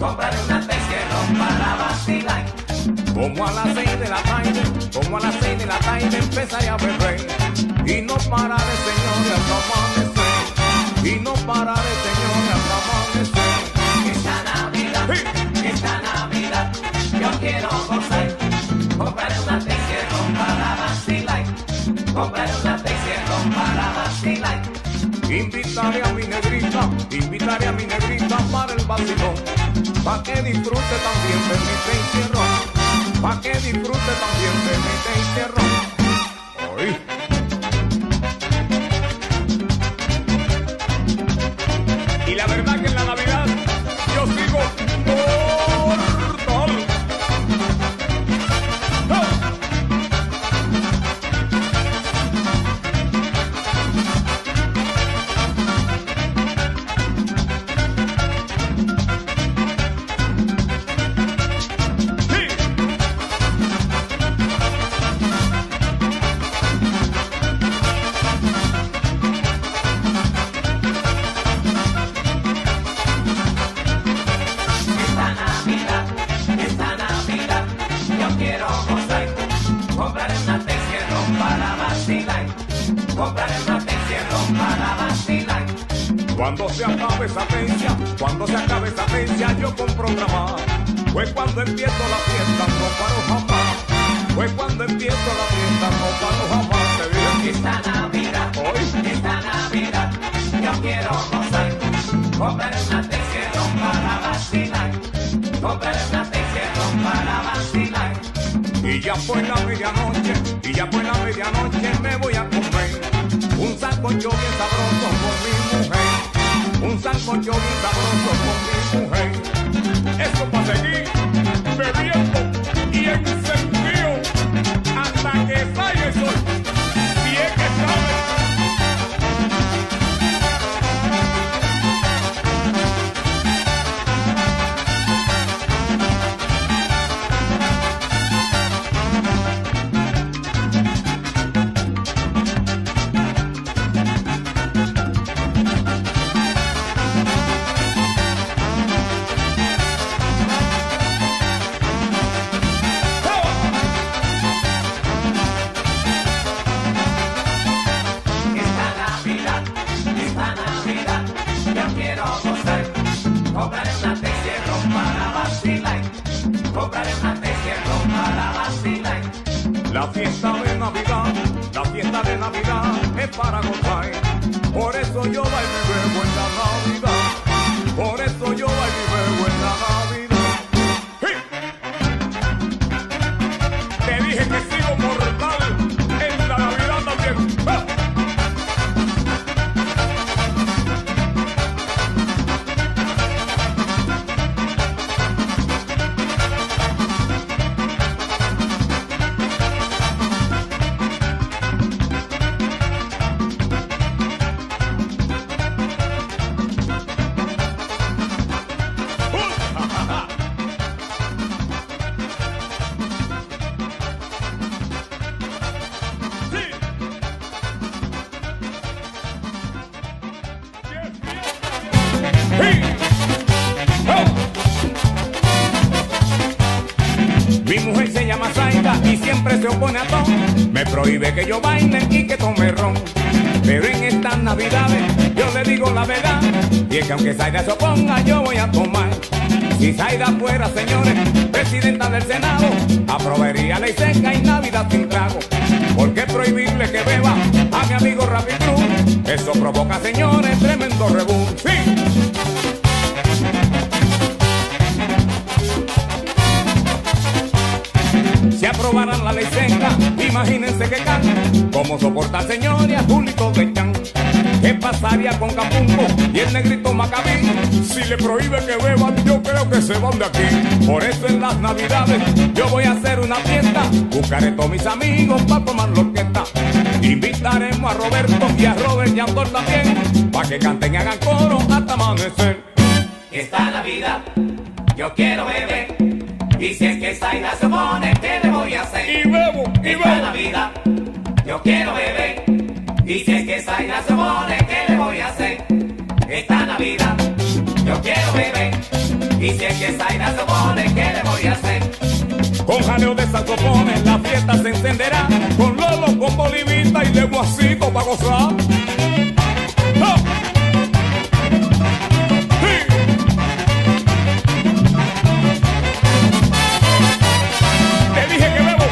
compraré una Teixeira para vacilar. Como a las 6 de la tarde, como a las 6 de la tarde empezaré a beber. Y no pararé, señores, hasta amanecer. Y no pararé, señores, hasta amanecer. Esta Navidad, Sí. esta Navidad, yo quiero gozar. Compraré una Teixeira para vacilar. Compraré una Teixeira para vacilar. Invitaré a mi negrita para el vacilón. Pa' que disfrute también de mi Teixeira. Pa' que disfrute también de mi Teixeira. Ay. Y la verdad que en la Navidad yo sigo mortal. ¡Oh! Sí. Esta Navidad, yo quiero gozar. Compraré una Teixeira para vacilar. Compraré una Teixeira para vacilar. Cuando se acabe esa fecha, yo compro otra más. Fue cuando empiezo la fiesta, no paro jamás. Fue cuando empiezo la fiesta, no paro jamás. Te dije. Esta Navidad, yo quiero gozar. Compraré una Teixeira para vacilar. Compraré una Teixeira para vacilar. Y ya fue la medianoche, me voy a comer un sancocho bien sabroso con mi mujer. Un sancocho bien sabroso con mi mujer. Eso para seguir bebiendo y encendido hasta que salga el sol. Si es que sabe. Esta Navidad, yo quiero gozar. Compraré una Teixeira para vacilar. Compraré una Teixeira para vacilar. La fiesta de Navidad es para gozar. Por eso yo bailo y bebo en la Navidad. Por eso yo bailo y bebo en la Navidad. ¡Sí! Te dije que sigo mortal en la Navidad también. ¡Ah! Mi mujer se llama Zaida y siempre se opone a todo. Me prohíbe que yo baile y que tome ron. Pero en estas navidades yo le digo la verdad. Y es que aunque Zaida se oponga yo voy a tomar. Si Zaida fuera, señores, presidenta del Senado, aprobaría ley seca y Navidad sin trago. ¿Por qué prohibirle que beba a mi amigo Rafi Cruz? Eso provoca, señores, tremendo rebú. ¡Sí! Si aprobaran la ley seca, imagínense que can. ¿Cómo soportar, señores, a Julito de Chan? ¿Qué pasaría con Capumbo y el negrito Macabí? Si le prohíbe que beban, yo creo que se van de aquí. Por eso en las navidades yo voy a hacer una fiesta. Buscaré todos mis amigos para tomar la orquesta. Invitaremos a Roberto y a Robert y a Andor también, para que canten y hagan coro hasta amanecer. Esta Navidad yo quiero beber. Y si es que Zaida se opone, ¿qué le voy a hacer? Y bebo, y Esta bebo. Navidad yo quiero beber. Y si es que Zaida se opone, ¿qué le voy a hacer? Esta Navidad yo quiero beber. Y si es que Zaira se opone, ¿qué le voy a hacer? Con jaleo de saxofones la fiesta se encenderá, con Lolo, con Bolivita y de Guasito pa' gozar. ¡Oh! ¡Sí! Te dije que bebo.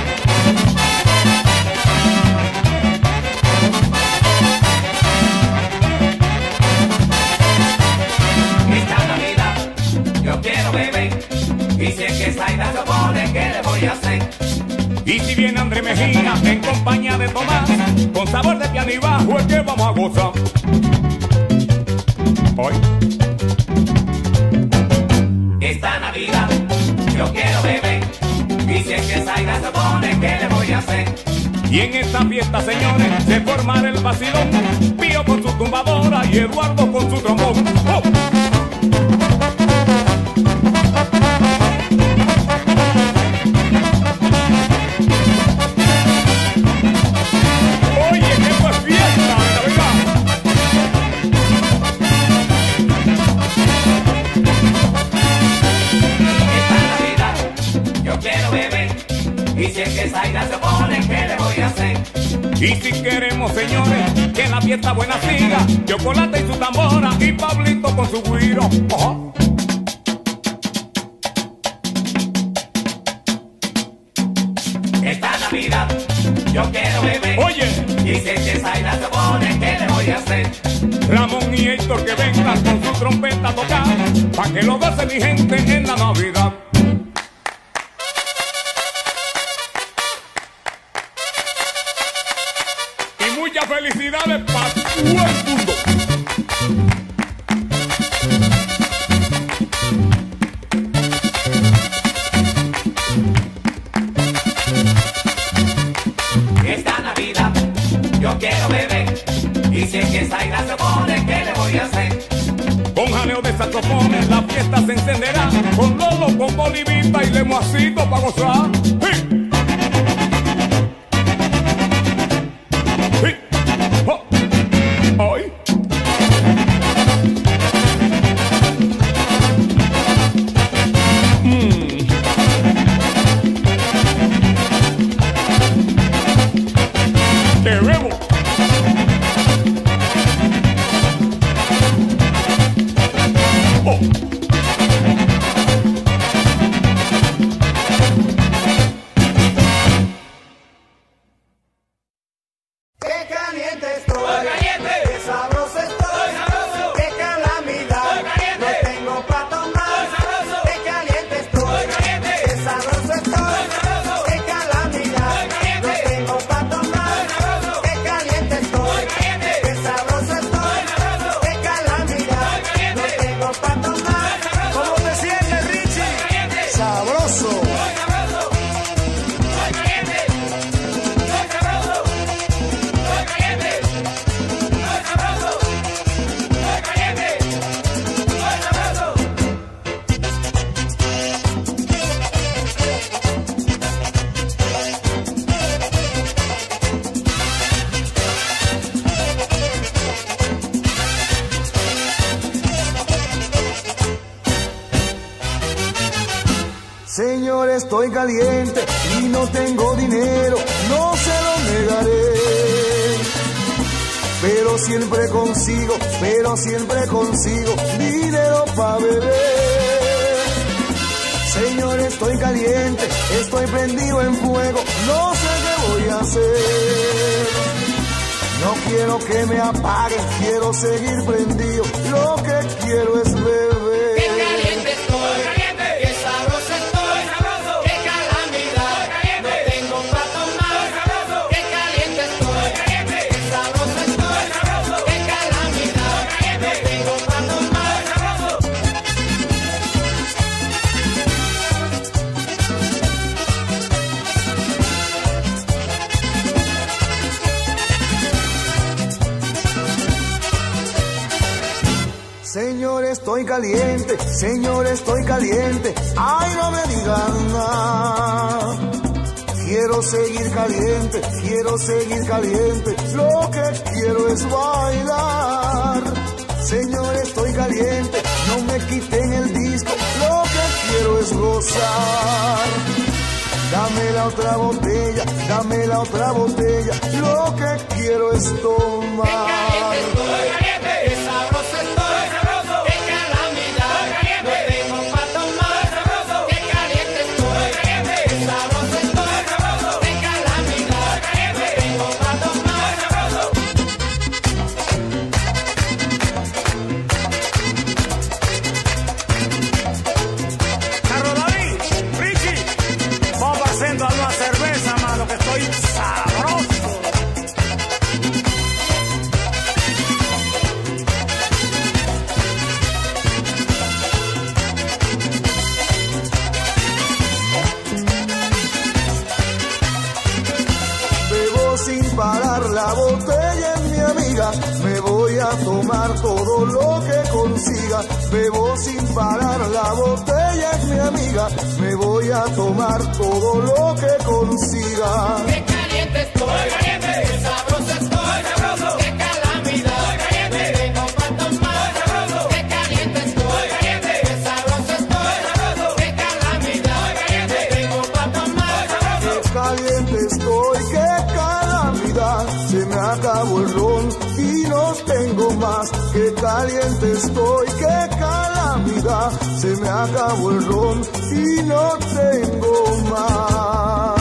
Esta Navidad yo quiero beber. Y si es que Zaira se opone, ¿qué le voy a hacer? Y si viene André Mejía en compañía de Tomás, con sabor de piano y bajo es que vamos a gozar. Hoy. Esta Navidad yo quiero beber. Y si es que Zaira se opone, ¿qué le voy a hacer? Y en esta fiesta, señores, se formará el vacilón. Pío con su tumbadora y Eduardo con su trombón. ¡Oh! Y si es que Zaira se opone, ¿qué le voy a hacer? Y si queremos, señores, que la fiesta buena siga, Chocolate y su tambora y Pablito con su güiro. ¡Oh! Esta Navidad yo quiero beber. Oye, y si es que Zaira se opone, ¿qué le voy a hacer? Ramón y Héctor que vengan con su trompeta a tocar, pa' que lo goce mi gente en la Navidad. Muchas felicidades para todo el mundo. Esta Navidad yo quiero beber. Y si es que Zaira se opone, ¿qué le voy a hacer? Con jaleo de saxofones la fiesta se encenderá, con Lolo, con Bolivita y Lemoacito pa' gozar. ¡Sí! Hoy. Te bebo. Oh. Señor, estoy caliente y no tengo dinero, no se lo negaré. Pero siempre consigo dinero para beber. Señor, estoy caliente, estoy prendido en fuego, no sé qué voy a hacer. No quiero que me apaguen, quiero seguir prendido, lo que quiero es beber. ¡Qué caliente estoy! ¡Qué sabroso estoy! ¡Qué calamidad! No tengo pa' tomar. ¡Qué caliente estoy! ¡Qué sabroso estoy! ¡Qué calamidad! No tengo pa' tomar. Señor, estoy caliente, ay, no me digan nada. Quiero seguir caliente, lo que quiero es bailar. Señor, estoy caliente, no me quiten el disco, lo otra botella, dame la otra botella, lo que quiero es tomar. Qué caliente estoy, qué sabroso estoy, qué calamidad, no tengo pa' tomar. Qué caliente estoy, qué sabroso estoy, qué calamidad, no tengo pa' tomar. Carlos David, Richie, vamos haciendo una cerveza, mano, que estoy sabroso. Bebo sin parar, la botella es mi amiga, me voy a tomar todo lo que consiga. Bebo sin parar, la botella es mi amiga, me voy a tomar todo lo que consiga. Qué caliente estoy, qué sabroso estoy, qué calamidad, no tengo pa' tomar. Qué caliente estoy, qué sabroso estoy, qué calamidad, no tengo pa' tomar. Qué caliente estoy, qué calamidad, se me acabó el ron y no tengo más. Qué caliente estoy, qué calamidad, se me acabó el ron y no tengo más.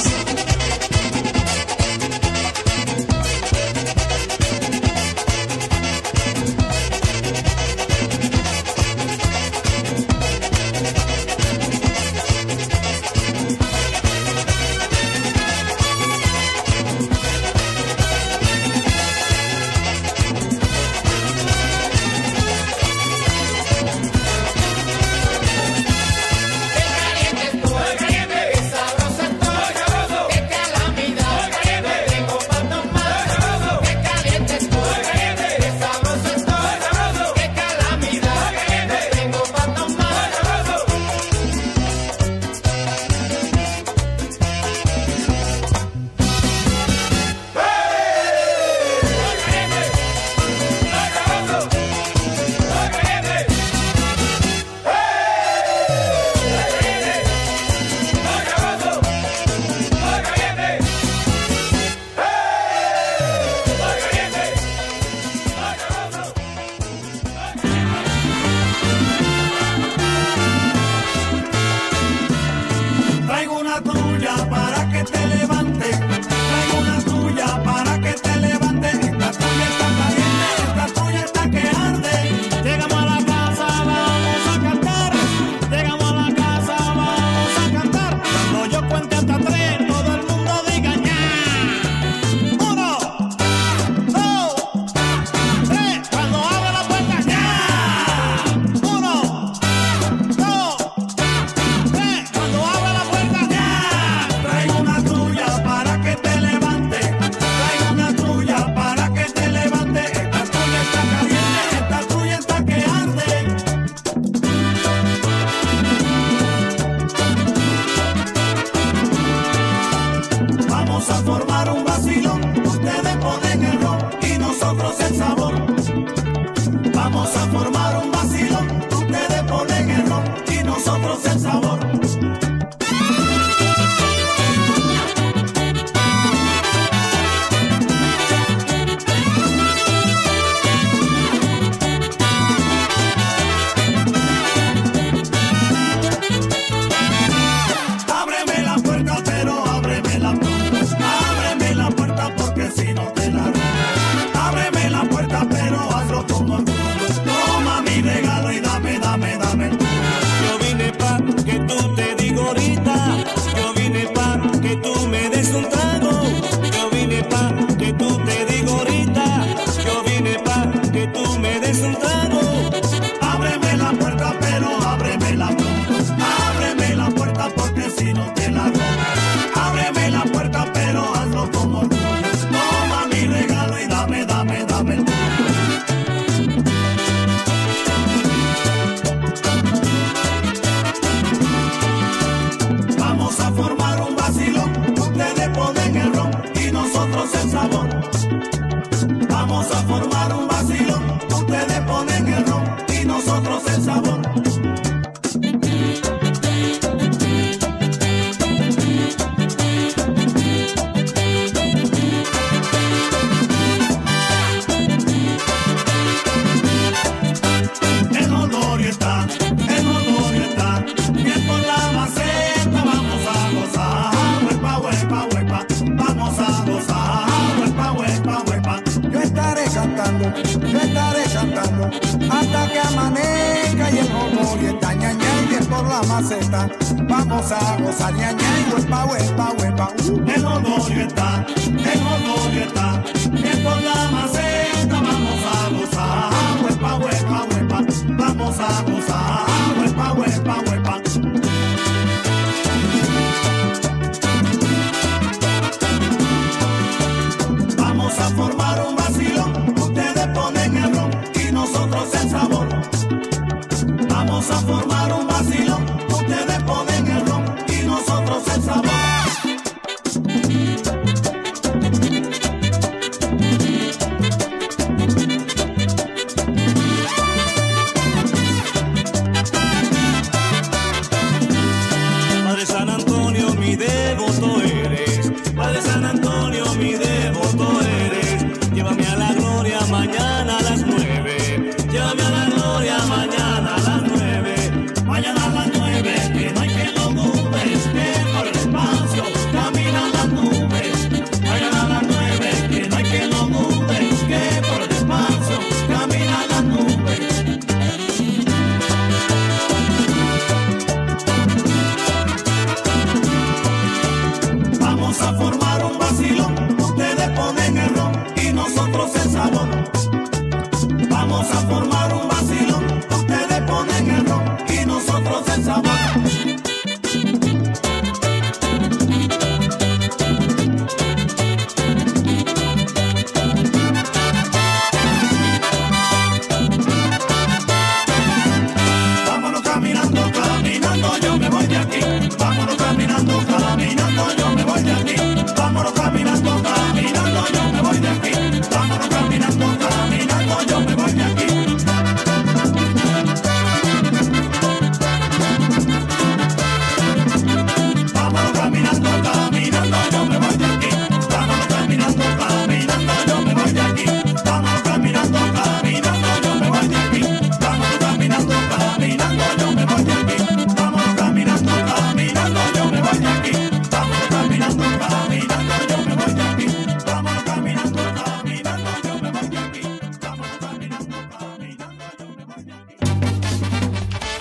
Traigo una trulla para que te levante. Traigo una trulla para que te levante. Esta trulla está caliente, esta trulla está que arde. Llegamos a la casa, vamos a cantar. Llegamos a la casa, vamos a cantar. Cuando yo cuente hasta 3, todo el mundo diga ña. 1, 2, 3. Cuando abra la puerta, ña. 1, 2, 3. Cuando abra la puerta, ña. Traigo una trulla para que te levante. Traigo una trulla para que te levante. Esta trulla está caliente, esta trulla está que arde. Vamos a formar un vacilón. Ustedes ponen el ron y nosotros el sabor. Vamos a formar un vacilón. Ustedes ponen el ron y nosotros el sabor. Ábreme la puerta, pero ábreme la puerta. Ábreme la puerta porque si no te la robo. Ábreme la puerta, pero hazlo como el mundo. Toma mi regalo y dame, dame, dame. Yo vine pa' que tú te digo ahorita. Yo vine pa' que tú me des un trago. Yo vine pa' que tú te digo ahorita. Yo vine pa' que tú me des un trago. Ábreme la puerta, pero ábreme la puerta. Ábreme la puerta porque si no te la robo. Ábreme la puerta, pero hazlo como el mundo. Toma mi regalo y dame, dame, dame. Vamos a formar un vacilón. Ustedes ponen el ron y nosotros el sabor. Vamos a formar un vacilón. Ustedes ponen el ron y nosotros el sabor. maceta, vamos a gozar ñaña y huepa, huepa, huepa. El honorio está, que por la maceta vamos a gozar, huepa, huepa, huepa, vamos a gozar, huepa, huepa, huepa. Vamos a formar un vacilón, ustedes ponen el ron y nosotros el sabor. Vamos a formar un vacilón, ustedes ponen el ron y nosotros el sabor. Padre San Antonio, mi devoto eres. Padre San Antonio, mi devoto eres. Llévame a la gloria mañana a las 9. Llévame a la gloria mañana a las 9. Mañana a las 9, que no hay que lo dudes, que por el espacio caminan las nubes. Mañana a las 9, que no hay que lo dudes, que por el espacio caminan las nubes. Vamos a formar un vacilón, ustedes ponen el ron y nosotros el sabor. Vamos a formar un vacilón, ustedes ponen el ron y nosotros el sabor. Vámonos caminando, caminando, yo me voy de aquí. Vámonos caminando, caminando, yo me voy de aquí. Vámonos caminando, caminando, yo me voy de aquí. Vámonos caminando, caminando, yo me voy de aquí. Vámonos caminando, caminando, yo me voy de aquí. Vámonos caminando, caminando, yo me voy de aquí. Vámonos caminando, caminando, yo me voy de aquí. Vámonos caminando, caminando, yo me voy de aquí. Vámonos caminando, caminando, yo me voy de aquí. Vámonos caminando, caminando, yo me voy de aquí. Vámonos caminando, caminando, yo me voy de aquí. Vámonos caminando, caminando, yo me voy de aquí.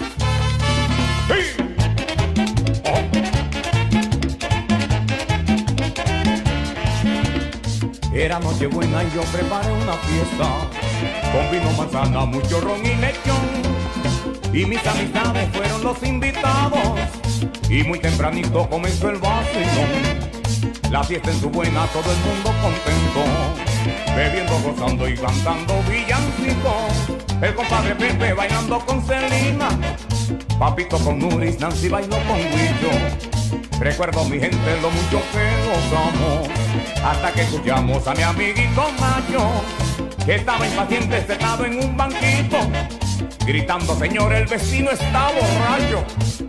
Era Nochebuena y yo preparé una fiesta con vino, manzana, mucho ron y lechón. Y mis amistades fueron los invitados y muy tempranito comenzó el vacilón. La fiesta en su buena, todo el mundo contento, bebiendo, gozando y cantando villancicos. El compadre Pepe bailando con Celina, Papito con Nuris, Nancy bailó con Huicho. Recuerdo mi gente lo mucho que gozamos, hasta que escuchamos a mi amiguito Mayo, que estaba impaciente sentado en un banquito, gritando: señor, el vecino está borracho.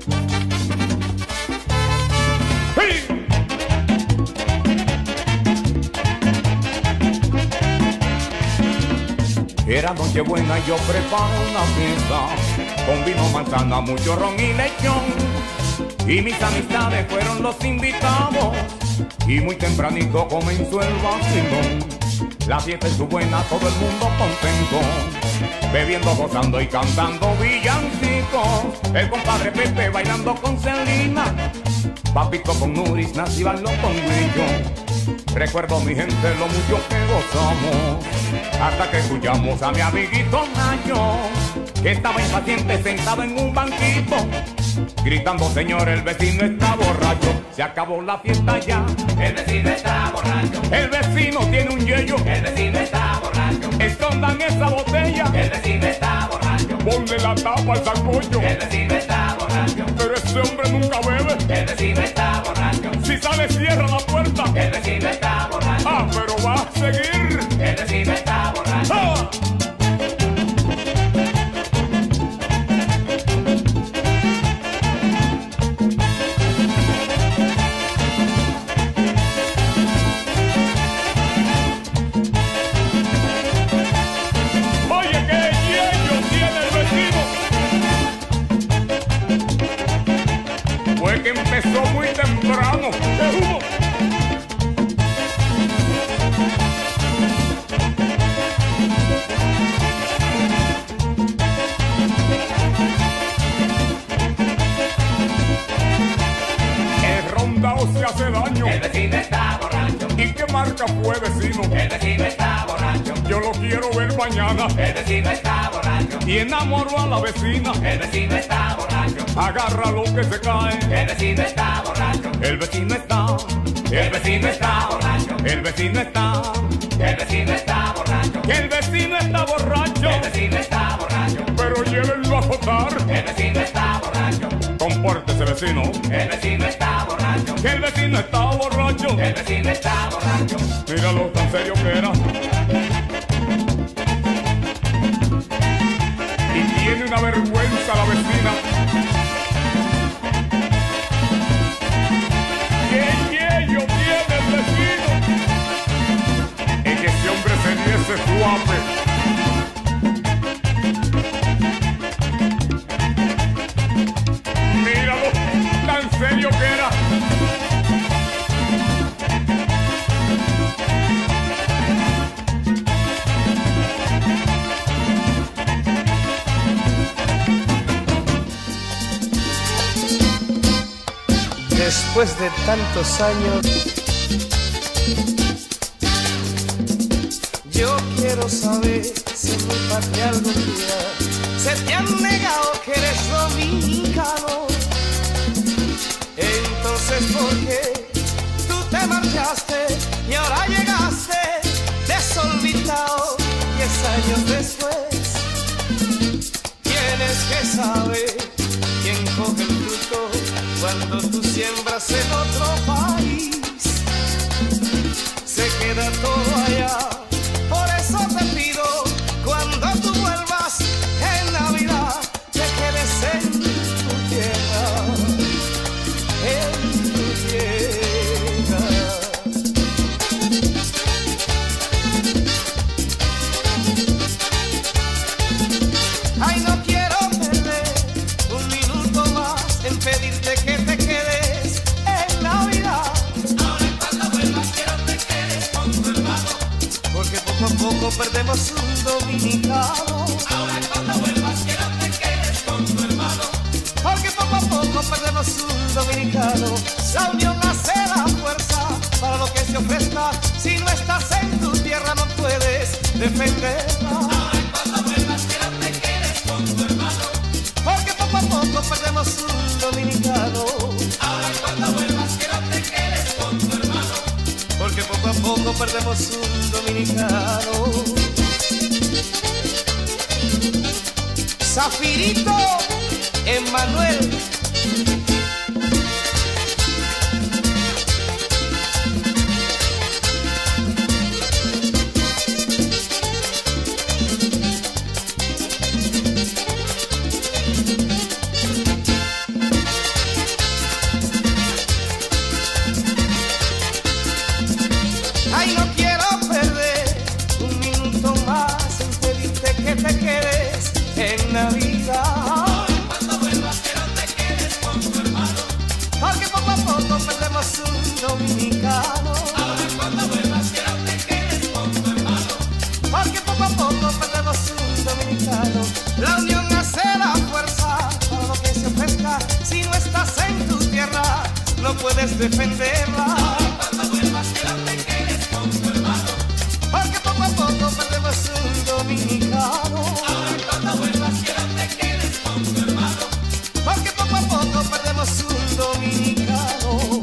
¡Sí! Era Nochebuena y yo preparo una fiesta con vino, manzana, mucho ron y lechón. Y mis amistades fueron los invitados y muy tempranito comenzó el vacilón. La fiesta es su buena, todo el mundo contento, bebiendo, gozando y cantando villancicos. El compadre Pepe bailando con Celina, Papito con Nuris, Nancy bailó con Guillo. Recuerdo mi gente lo mucho que gozamos, hasta que escuchamos a mi amiguito Nayo, que estaba impaciente sentado en un banquito, gritando: señor, el vecino está borracho. Se acabó la fiesta ya, El vecino está borracho, el vecino tiene un yello, el vecino está borracho, escondan esa botella, el vecino está borracho, ponle la tapa al sancocho. el vecino está borracho, Pero ese hombre nunca bebe, el vecino está borracho, si sale cierra la puerta. el vecino está borracho, Ah, pero va a seguir. el vecino está borracho. ¡Ah! Oye, qué yello tiene el vecino. Fue que empezó muy temprano. ¡Qué humo! me hace daño. El vecino está borracho. ¿Y qué marca fue, vecino? El vecino está borracho. Yo lo quiero ver mañana. El vecino está borracho. Y enamoro a la vecina. El vecino está borracho. Agarra lo que se cae. El vecino está borracho. El vecino está. El vecino está borracho. El vecino está. El vecino está borracho. Que el vecino está borracho. El vecino está borracho. Pero llévenlo a votar. El vecino está borracho. Compórtese, vecino. El vecino está borracho. Que el vecino está borracho. El vecino está borracho. Míralo tan serio que era. Y tiene una vergüenza la vecina. ¡Qué yello tiene el vecino! Es que ese hombre se diese suave. Míralo, tan serio que era. Después de tantos años, yo quiero saber si en mi patria algún día se te han negado que eres dominicano. Entonces, ¿por qué tú te marchaste y ahora llegaste desolvidado? 10 años después, tienes que saber quién coge el fruto cuando tú siembras en otro país. Se queda todo allá. Por eso te pido, cuando tú vuelvas en Navidad, te quedes en tu tierra, en tu tierra. Ay, no quiero perder un minuto más en pedirte que te quedes en Navidad. Ahora cuando vuelvas quiero te quedes con tu hermano. Porque poco a poco perdemos un dominicano. Ahora cuando vuelvas quiero te quedes con tu hermano. Porque poco a poco perdemos un dominicano. La unión hace la fuerza para lo que se ofrezca. Si no estás en tu tierra no puedes defenderla. Ahora cuando vuelvas quiero te quedes con tu hermano. Porque poco a poco perdemos un dominicano. Ahora cuando vuelvas quiero te quedes con tu hermano. Porque poco a poco perdemos un dominicano. Zafirito Emmanuel. Ay, no quiero perder un minuto más en pedirte que te quedes en Navidad. Cuando vuelvas quiero te quedes con tu hermano. Porque poco a poco perdemos un dominicano. Ahora cuando vuelvas quiero te quedes con tu hermano. Porque poco a poco perdemos un dominicano. La unión hace la fuerza para lo que se ofrezca. Si no estás en tu tierra, no puedes defenderla. Cuando vuelvas quiero te quedes con tu hermano. Porque poco a poco perdemos un dominicano. Ahora cuando vuelvas quiero te quedes con tu hermano. Porque poco a poco perdemos un dominicano.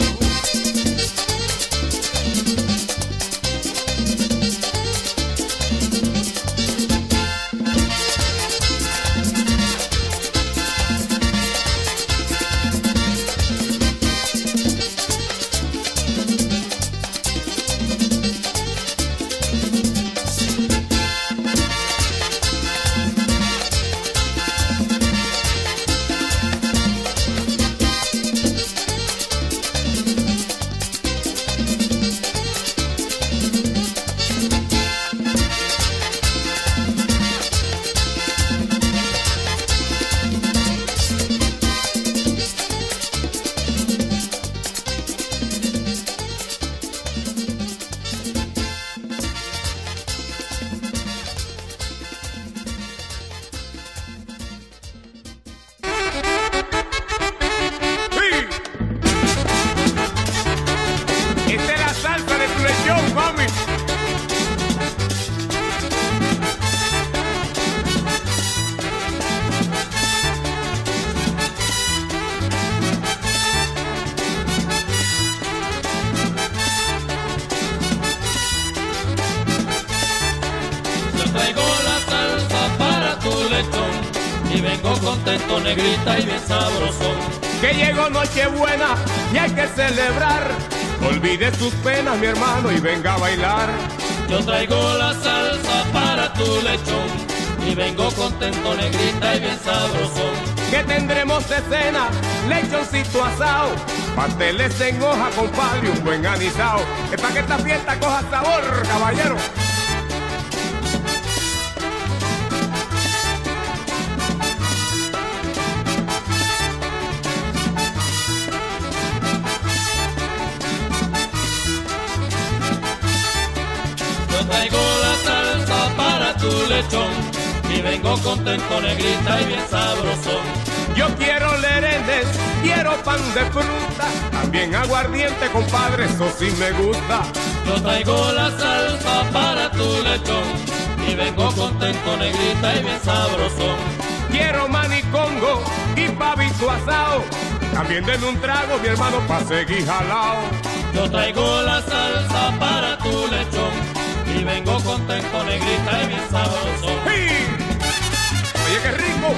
contento, negrita y bien sabrosón. Que llegó Nochebuena y hay que celebrar. Olvide sus penas, mi hermano, y venga a bailar. Yo traigo la salsa para tu lechón y vengo contento, negrita y bien sabrosón. Que tendremos de cena, lechoncito asado, pasteles en hoja, compadre, un buen anisao. Es para que esta fiesta coja sabor, caballero. Yo traigo la salsa para tu lechón y vengo contento, negrita y bien sabrosón. Yo quiero lerenes, quiero pan de fruta, también aguardiente, compadre, eso sí me gusta. Yo traigo la salsa para tu lechón y vengo contento, negrita y bien sabrosón. Quiero manicongo y pavito asado, también denme un trago, mi hermano, pa' seguir jalao. Yo traigo la salsa para tu lechón y vengo contento, negrita y bien sabrosón. ¡Sí! Oye, qué rico.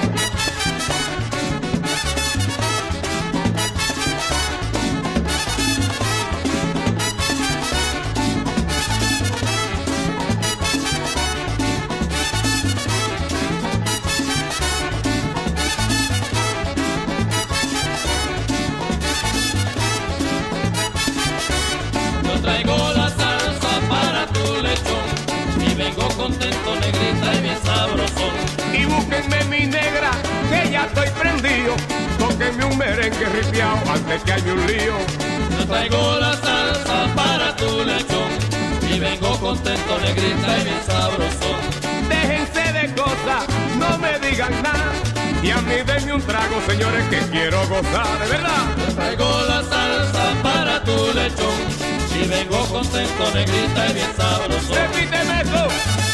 Yo traigo la salsa para tu lechón y vengo contento, negrita y bien sabrosón. Y búsquenme mi negra, que ya estoy prendido. Tóquenme un merengue ripiao antes que haya un lío. Yo traigo la salsa para tu lechón y vengo contento, negrita y bien sabrosón. Déjense de cosas, no me digan nada. Y a mí denme un trago, señores, que quiero gozar, de verdad. Yo traigo la salsa para tu lechón y vengo contento, negrita y bien sabrosón. Repíteme eso.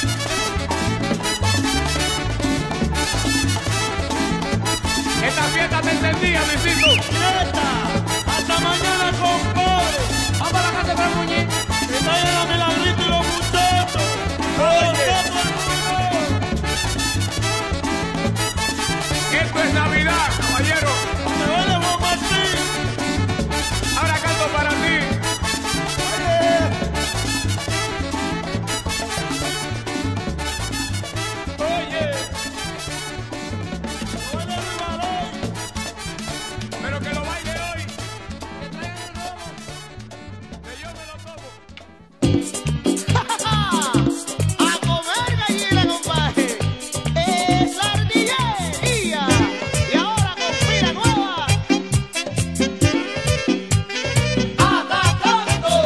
Esta fiesta te entendía, Luisito. Hasta mañana, compadre. Vamos a la casa de Muñiz. Que traigan la milagrita y los muchachos. Oye. Todo el mundo. Esto es Navidad, caballero. Me duele Juan Martín. Ahora canto para ti. Oye, Duele Rivaley. pero que lo baile hoy. Que traigan el robo. Que yo me lo tomo. A comer gallina, compadre. Es la artillería. Y ahora con fila nueva. ¡Atacando!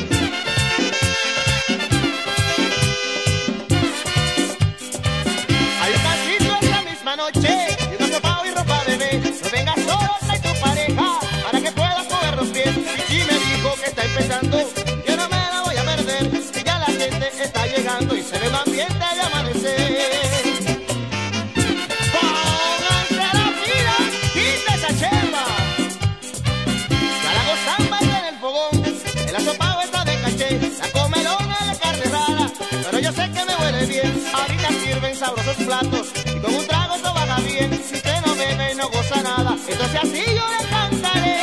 Hay un casito esta misma noche. Y un sopao y ropa bebé. No vengas solo, trae tu pareja. Para que puedas mover los pies. Y me dijo que está empezando. Yo no me la voy a perder. Y ya la gente está llegando. Y se ve un ambiente de amanecer. Pónganse a la fila. Quita esa chemba. Ya la gozan baila en el fogón. El asopao está de caché. La comelona de carne rara. Pero yo sé que me huele bien. Ahorita sirven sabrosos platos. Y con un trago todo va bien. Si usted no bebe y no goza nada, entonces así yo le cantaré.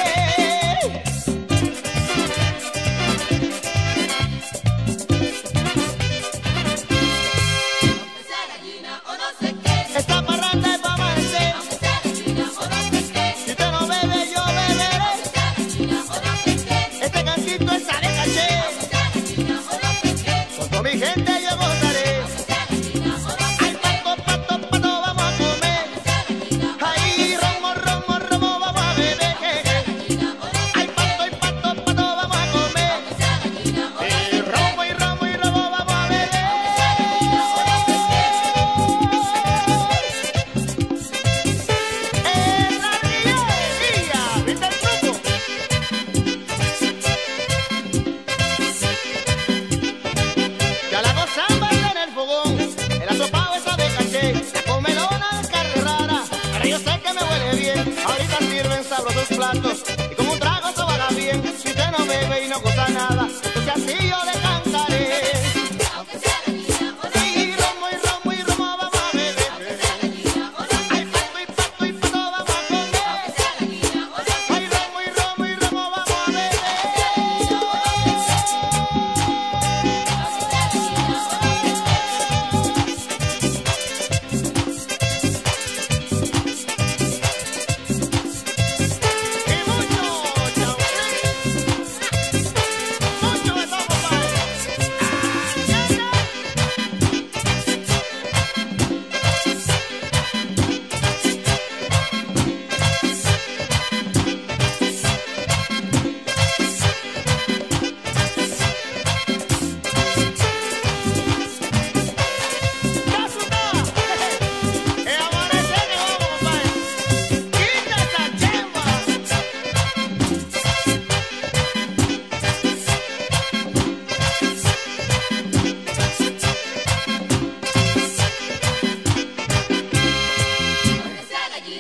Aunque sea gallina o no sé qué, Esta parranda es para amanecer. aunque sea gallina o no sé qué, Si usted no bebe, yo beberé. aunque sea gallina o no sé qué, Este cantito está de caché. aunque sea gallina o no sé qué, Con toda mi gente yo gozaré. aunque sea gallina o no sé Ay, pato, pato, pato, vamos a comer. Ay, romo, romo, romo, vamos a beber. Ay, pato, y pato, pato, vamos a comer. Y romo, vamos a beber. Es la artillería, ¿viste el truco? Ya la gozan baila en el fogón. El asopao está de caché. La comelona de carne rara. Pero yo sé que me huele bien. Ahorita sirven sabrosos platos. Y con un trago se baja bien. Si usted no bebe y no goza nada, entonces así yo le cantaré. aunque sea gallina o no sé Y romo, vamos a beber. qué, gallina o no sé Ay, pato, y pato,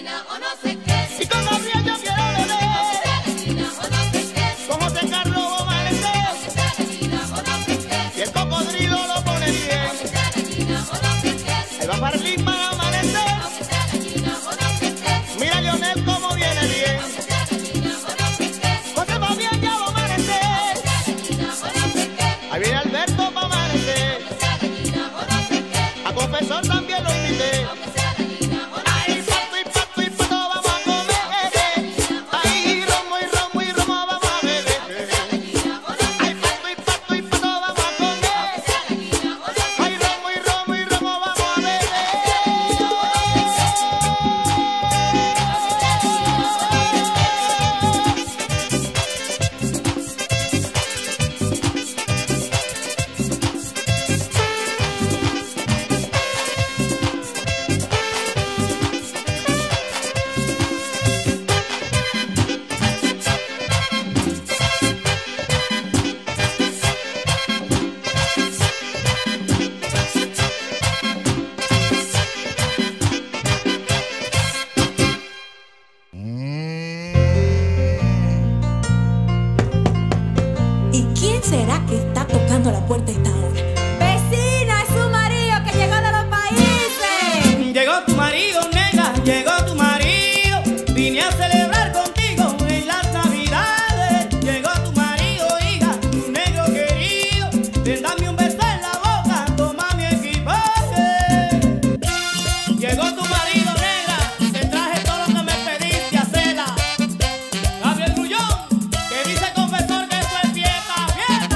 esquina o no sé qué. Y con Gabriel yo quiero beber. Aunque sea la esquina o no sé qué. Con José Carlos o amanecer. Aunque sea la esquina o no sé qué. Y el cocodrilo lo pone bien. Aunque sea la esquina o no sé qué. Ahí va Marlín para amanecer. Aunque sea la esquina o no sé qué. Mira Lionel cómo viene bien. Aunque sea la esquina o no sé qué. José Fabián ya va a amanecer. Aunque sea la esquina o no sé qué. Ahí viene Alberto para amanecer. Aunque sea la esquina o no sé qué. A confesor también lo invité. Aunque sea la esquina o no sé Ay, qué. pato y pato vamos a comer. Ay, romo y romo vamos a beber. Ay, pato y pato vamos a comer. Ay, romo y romo vamos a beber. ¿Y quién será que está tocando la puerta a esta hora? ¡Vecina! ¡Es su marido que llegó de los países! Llegó tu marido, nena, llegó tu marido. Vine a celebrar contigo en las navidades. Llegó tu marido, hija, tu negro querido. Ven, dame un beso en la boca, toma mi equipaje. Llegó tu marido, negra, te traje todo lo que me pediste, hacela. Gabriel Grullón, que dice confesor que esto es fiesta, fiesta.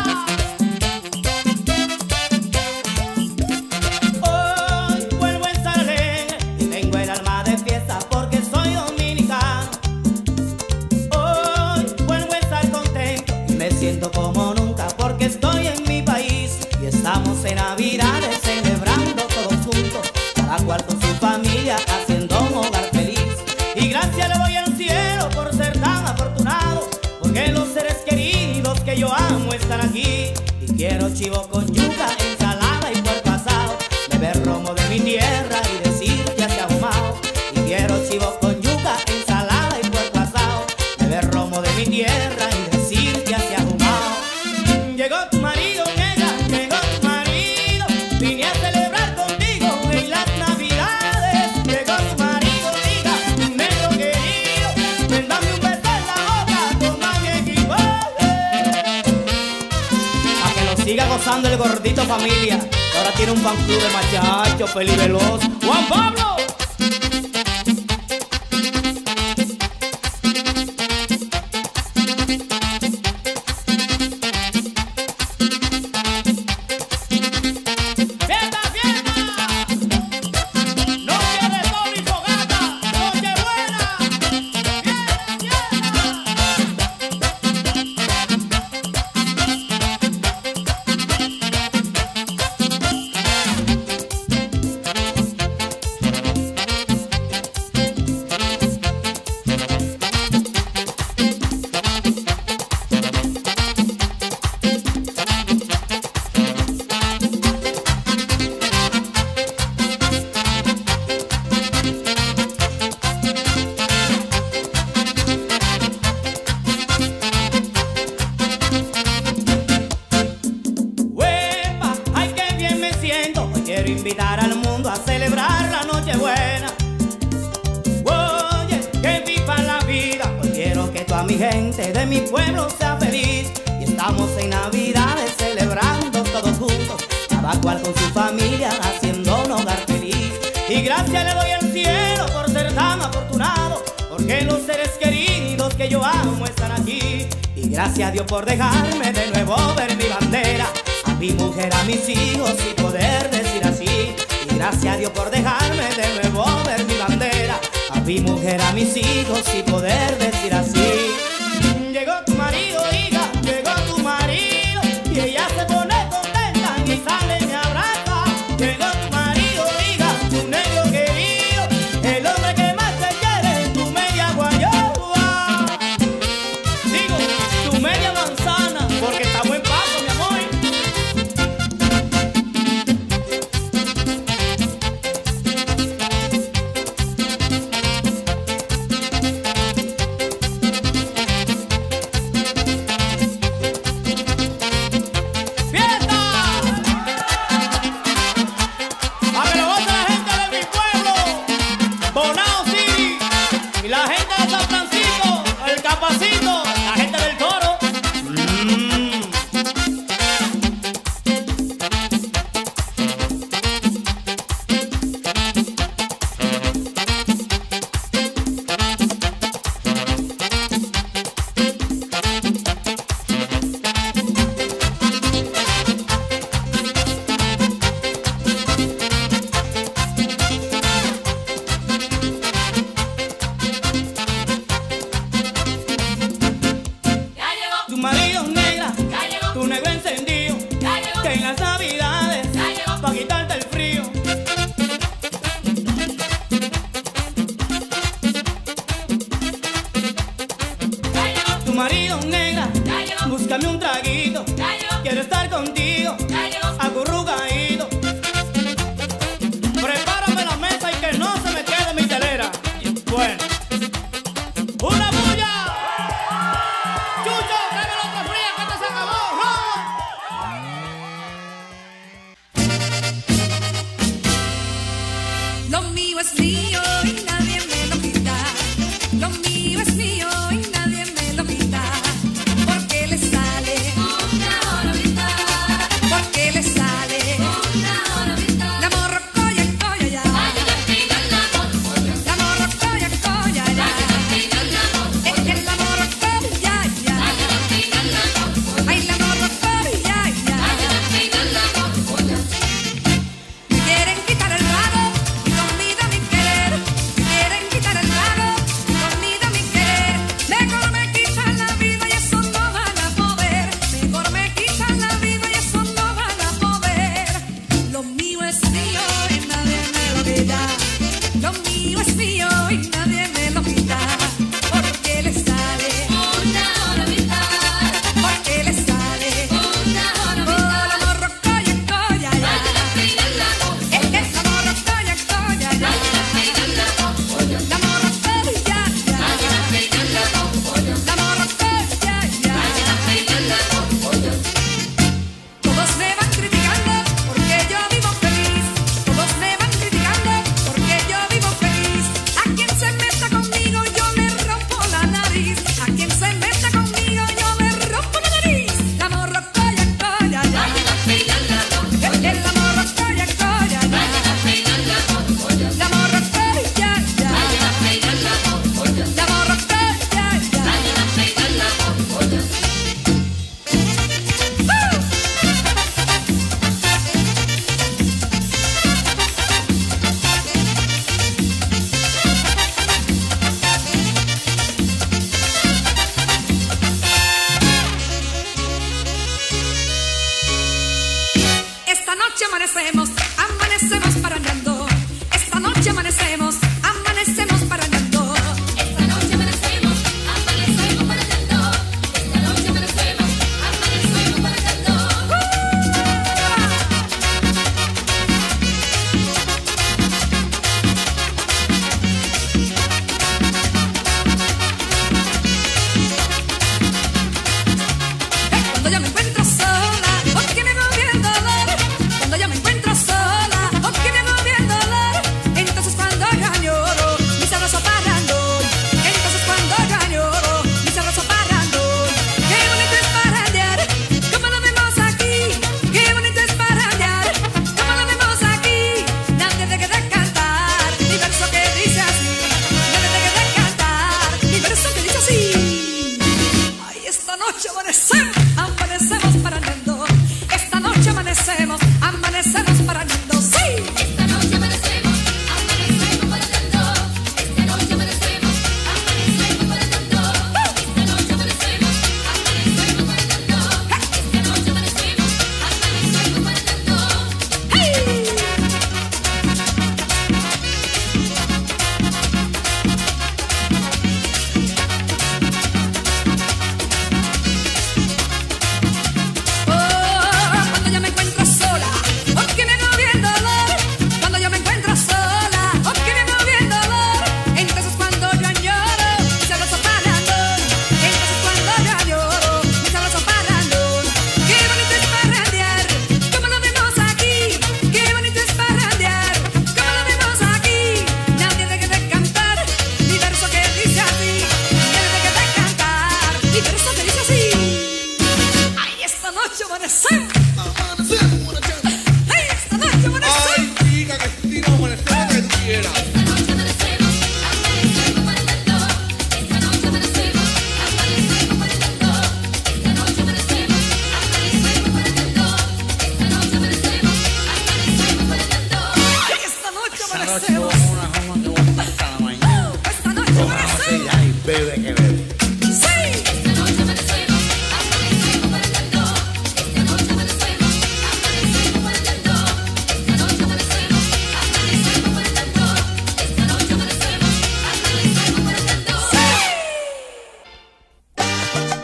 Hoy vuelvo en Salén y tengo el alma de fiesta porque soy dominicano. Hoy vuelvo a estar contento y me siento como nunca porque estoy en mi país y estamos en Navidades celebrando todos juntos, cada cual con su familia haciendo un hogar feliz. Y gracias le doy al cielo por ser tan afortunado, porque los seres queridos que yo amo están aquí. Y quiero chivo con yuca, ensalada y puerco asado, beber romo de mi tierra y decir ya se ha ahumado. Y quiero chivo con yuca, ensalada y puerco asado, beber romo de mi tierra y decir ya se ha ahumado. Llegó tu marido, nena, llegó tu marido. Vine a celebrar contigo en las navidades. Llegó tu marido, hija, tu negro querido. Ven, dame un beso en la boca, toma mi equipaje. Pa' que lo siga gozando el gordito familia, que ahora tiene un fan club de machachos, Feliz Veloz. ¡Juan Pablo! ¡Fiesta, fiesta! ¡Noche de sol y fogata! ¡Noche buena! ¡Fiesta, fiesta! ¡Huepa! ¡Ay, qué bien me siento! Hoy quiero invitar al mundo a celebrar la Nochebuena. Oye, que viva la vida. Hoy quiero que toda mi gente de mi pueblo sea feliz. Y estamos en Navidades celebrando todos juntos, cada cual con su familia haciendo un hogar feliz. Y gracias le doy al cielo por ser tan afortunado, porque los seres queridos que yo amo están aquí. Y gracias a Dios por dejarme de nuevo ver mi bandera, a mi mujer, a mis hijos y poder decir así. Y gracias a Dios por dejarme de nuevo ver mi bandera, a mi mujer, a mis hijos y poder decir así. Llegó tu marido, hija, llegó tu marido, y ella se pone contenta y sale y me abraza. Llegó tu marido, hija, tu negro querido, el hombre que más te quiere, tu media guayoba. Digo, tu media manzana, porque estamos en paso, mi amor. marido, negra, búscame un traguito. Quiero estar contigo, acurrucadito. Prepárame la mesa y que no se me quede mi telera. Bueno, ¡una bulla! ¡Chucho, tráeme la otra fría que esta se acabó! ¡No! Lo mío es mío y nadie me lo quita. Lo mío es mío y nadie me lo quita. Porque le sale una horita. Porque le sale una horita. La morrocoya en coya ya. La morrocoya en coya ya. Es que la morrocoya ya. Ay, la morrocoya ya. Me quieren quitar el trago y comida mi querer. Me quieren quitar el trago y comida mi querer. Mejor me quitan la vida y eso no van a poder. Mejor me quitan la vida y eso no van a poder. Lo mío es mío y nadie me lo quita. Lo mío es mío y nadie me lo quita. Porque le sale una horita. Porque le sale una horita. La morrocoya en coya ya. Es que la morrocoya en coya ya. La morrocoya ya. La morrocoya ya. Todos me van criticando porque yo vivo feliz. Todos me van criticando porque yo vivo feliz. A quien se meta conmigo yo le rompo la nariz. A quien se meta conmigo yo le rompo la nariz. La morrocoya en coya ya. Es que la morrocoya en coya ya. La morrocoya ya. La morrocoya ya. Esta noche amanecemos, amanecemos parrandando. Esta noche amanecemos, amanecemos parrandando. Esta noche amanecemos, amanecemos parrandando. Esta noche amanecemos, amanecemos parrandando. Cuando yo me encuentro sola, porque me agobia el dolor. Cuando yo me encuentro sola, porque me agobia el dolor. Entonces cuando yo añoro mi sabroso parrandón. Entonces cuando yo añoro mi sabroso parrandón. Qué bonito es parrandear, como lo vemos aquí. Qué bonito es parrandear, como lo vemos aquí. Nadie deje de cantar mi verso que dice así. Nadie deje de cantar mi verso que dice así. Ay, esta noche amanecemos, amanecemos parrandando. Esta noche amanecemos, amanecemos parrandando. Sí. Esta noche amanecemos, amanecemos parrandando. Esta noche amanecemos, amanecemos parrandando. Esta noche amanecemos, amanecemos parrandando. Esta noche amanecemos, amanecemos parrandando. ¡Hey! Cuando yo me encuentro sola, porque me agobia el dolor. Cuando yo me encuentro sola, porque me agobia el dolor. Entonces cuando yo añoro mi sabroso parrandón. Entonces cuando yo añoro mi sabroso parrandón. Qué bonito es parrandear, como lo vemos aquí. Qué bonito es parrandear, como lo vemos aquí. Nadie deje de cantar mi verso que dice así. Nadie deje de cantar mi verso que dice así. Ay, esta noche amanecemos. Ay, esta noche amanecemos. Ay, chica, que si no amanecemos que tú quieras. Esta noche amanecemos, amanecemos parrandando. Esta noche amanecemos, amanecemos parrandando. Esta noche amanecemos, amanecemos parrandando. Esta noche amanecemos, amanecemos parrandando. Ay, esta noche amanecemos. Esta noche amanecemos. Ay, bebe que bebe. Sí. Esta noche amanecemos, amanecemos parrandando. Esta noche amanecemos, amanecemos parrandando. Esta noche amanecemos, amanecemos parrandando. Esta noche amanecemos, amanecemos parrandando. Sí.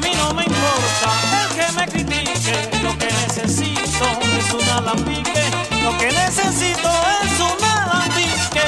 mí no me importa el que me critique, lo que necesito es un alambique, lo que necesito es un alambique.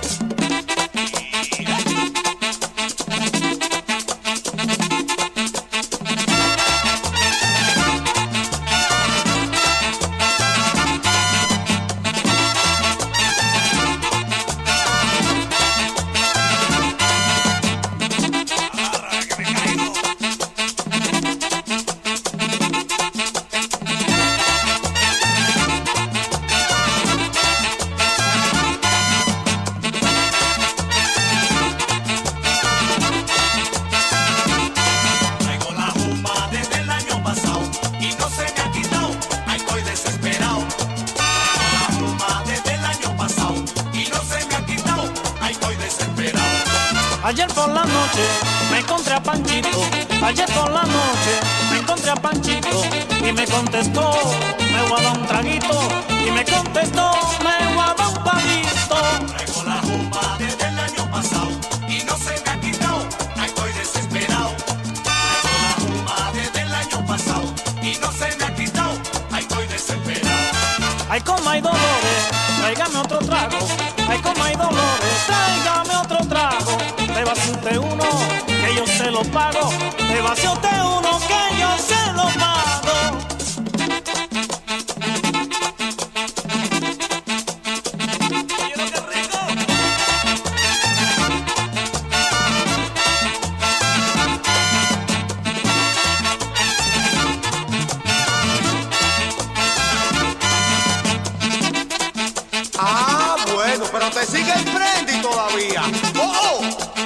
Ayer por la noche me encontré a Panchito, ayer por la noche me encontré a Panchito y me contestó, me voy a dar un traguito, y me contestó, me voy a dar un palito. Traigo la rumba desde el año pasado y no se me ha quitado, ahí estoy desesperado. Traigo la rumba desde el año pasado y no se me ha quitado, ahí estoy desesperado. Ay, como hay dolores, tráigame otro trago. Ay, como hay dolores, tráigame otro trago. Te vacío usted uno, que yo se lo pago. Te vacío usted uno, que yo se lo pago. Ah, bueno, pero te sigue el brandy todavía. ¡Oh!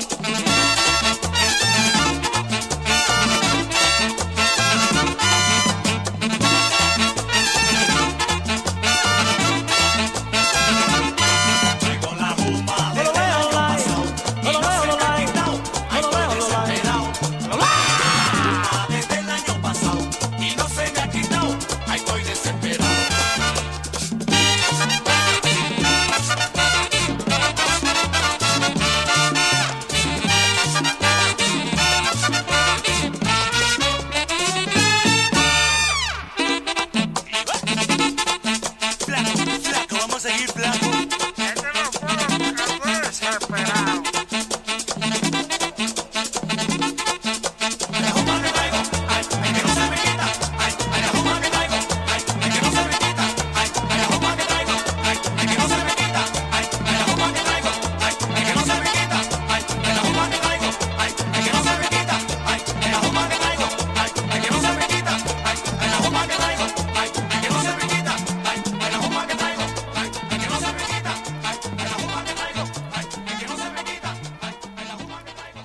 Traigo la rumba desde el año pasado y no se me ha quitado, ahí estoy desesperado. Rumba desde el año pasado y no se me ha quitado, ahí estoy desesperado. Flaco, vamos a seguir flaco. La rumba que traigo, ay, ay, que no se me quita, ay, ay, la rumba que traigo, ay, ay, que no se me quita, ay, ay, la rumba que traigo, ay, ay, que no se me quita, ay, ay, la rumba que traigo, ay, ay, que no se me quita, ay, ay, la rumba que traigo, ay, ay, que no se me quita, ay, ay, la rumba que traigo, ay, ay, que no se me quita, ay, ay, la rumba que traigo, ay, ay, que no se me quita, ay, ay, la rumba que traigo, ay, ay, que no se me quita, ay, ay, la rumba que traigo, ay, ay, que no se me quita, ay, ay, la rumba que traigo.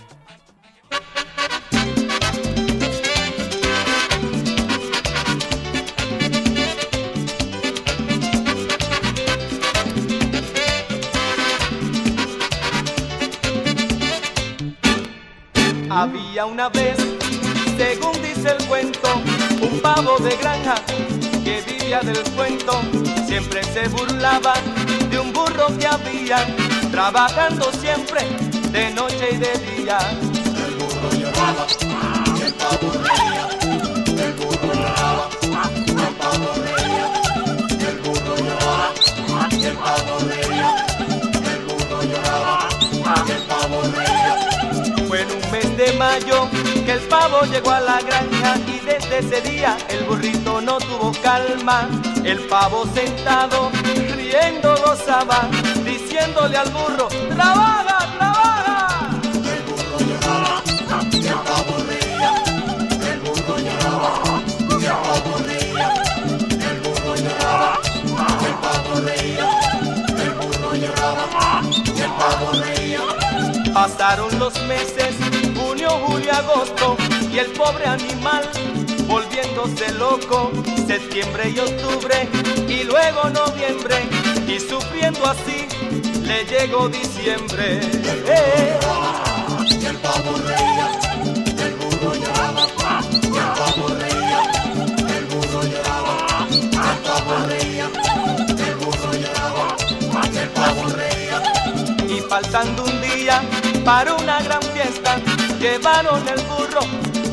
Había una vez, según dice el cuento, un pavo de granja que vivía del cuento. Siempre se burlaba de un burro que había, trabajando siempre de noche y de día. El burro lloraba y el pavo reía. El burro lloraba y el pavo reía. El burro lloraba y el pavo reía. El burro lloraba y el pavo reía. Fue en un mes de mayo que el pavo llegó a la granja y desde ese día el burrito no tuvo calma. El pavo sentado, riendo gozaba, diciéndole al burro, ¡trabaja, trabaja! El burro lloraba y el pavo reía. El burro lloraba y el pavo reía. El burro lloraba y el pavo reía. El burro lloraba y el pavo reía. Pasaron los meses, junio, julio, agosto, y el pobre animal volviéndose loco. Septiembre y octubre, y luego noviembre, y sufriendo así, le llegó diciembre. Y el pavo reía. El burro lloraba y el pavo reía. El burro lloraba y el pavo reía. El burro lloraba y el pavo reía. Y faltando un día para una gran fiesta, llevaron el burro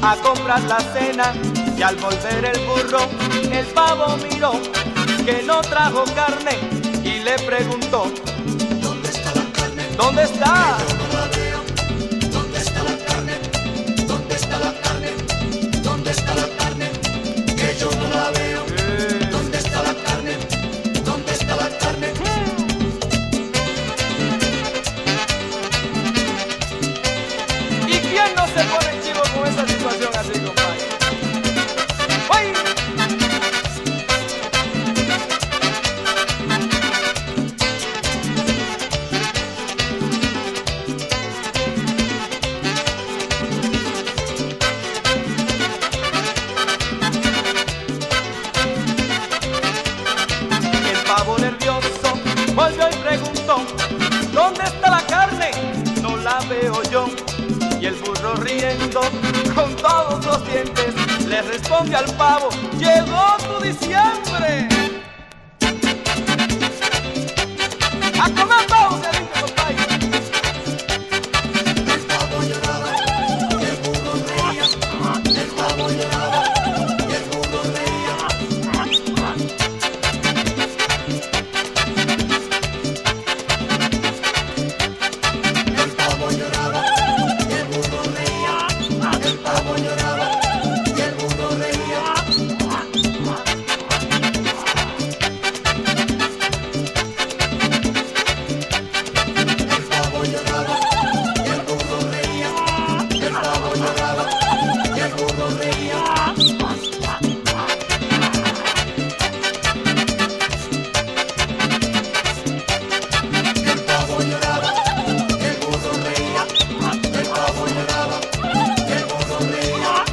a comprar la cena y al volver el burro, el pavo miró que no trajo carne y le preguntó: ¿dónde está la carne? ¿Dónde está? Que yo no la veo. ¿Dónde está la carne? ¿Dónde está la carne? ¿Dónde está la carne? Que yo no la veo. ¿Dónde está la carne? ¿Dónde está la carne? ¿Y quién no se pone chivo con esa situación así, compadre? ¡Ay! El pavo nervioso volvió y preguntó: ¿dónde está la carne? No la veo yo. Y el burro riendo con todos los dientes le responde al pavo: llegó tu diciembre. ¡A comer pavo, se dice, compadre! El pavo lloraba y el burro reía. El pavo lloraba y el burro reía. El pavo lloraba y el burro reía. El pavo lloraba y el burro reía. El pavo lloraba y el burro reía. El pavo lloraba y el burro reía. El pavo lloraba y el burro reía. El pavo lloraba y el burro reía.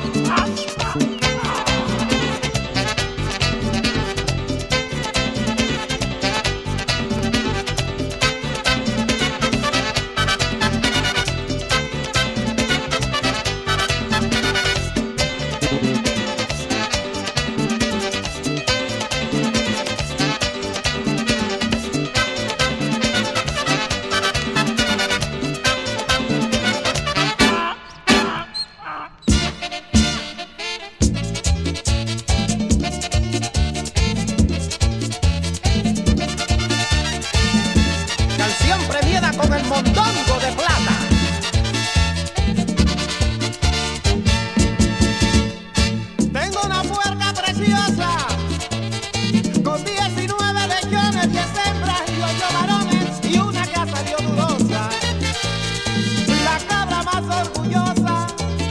Canción premiada con el mondongo de plata. Tengo una puerca preciosa con 19 lechones, 10 hembras y 8 varones y una que salió dudosa. La cabra más orgullosa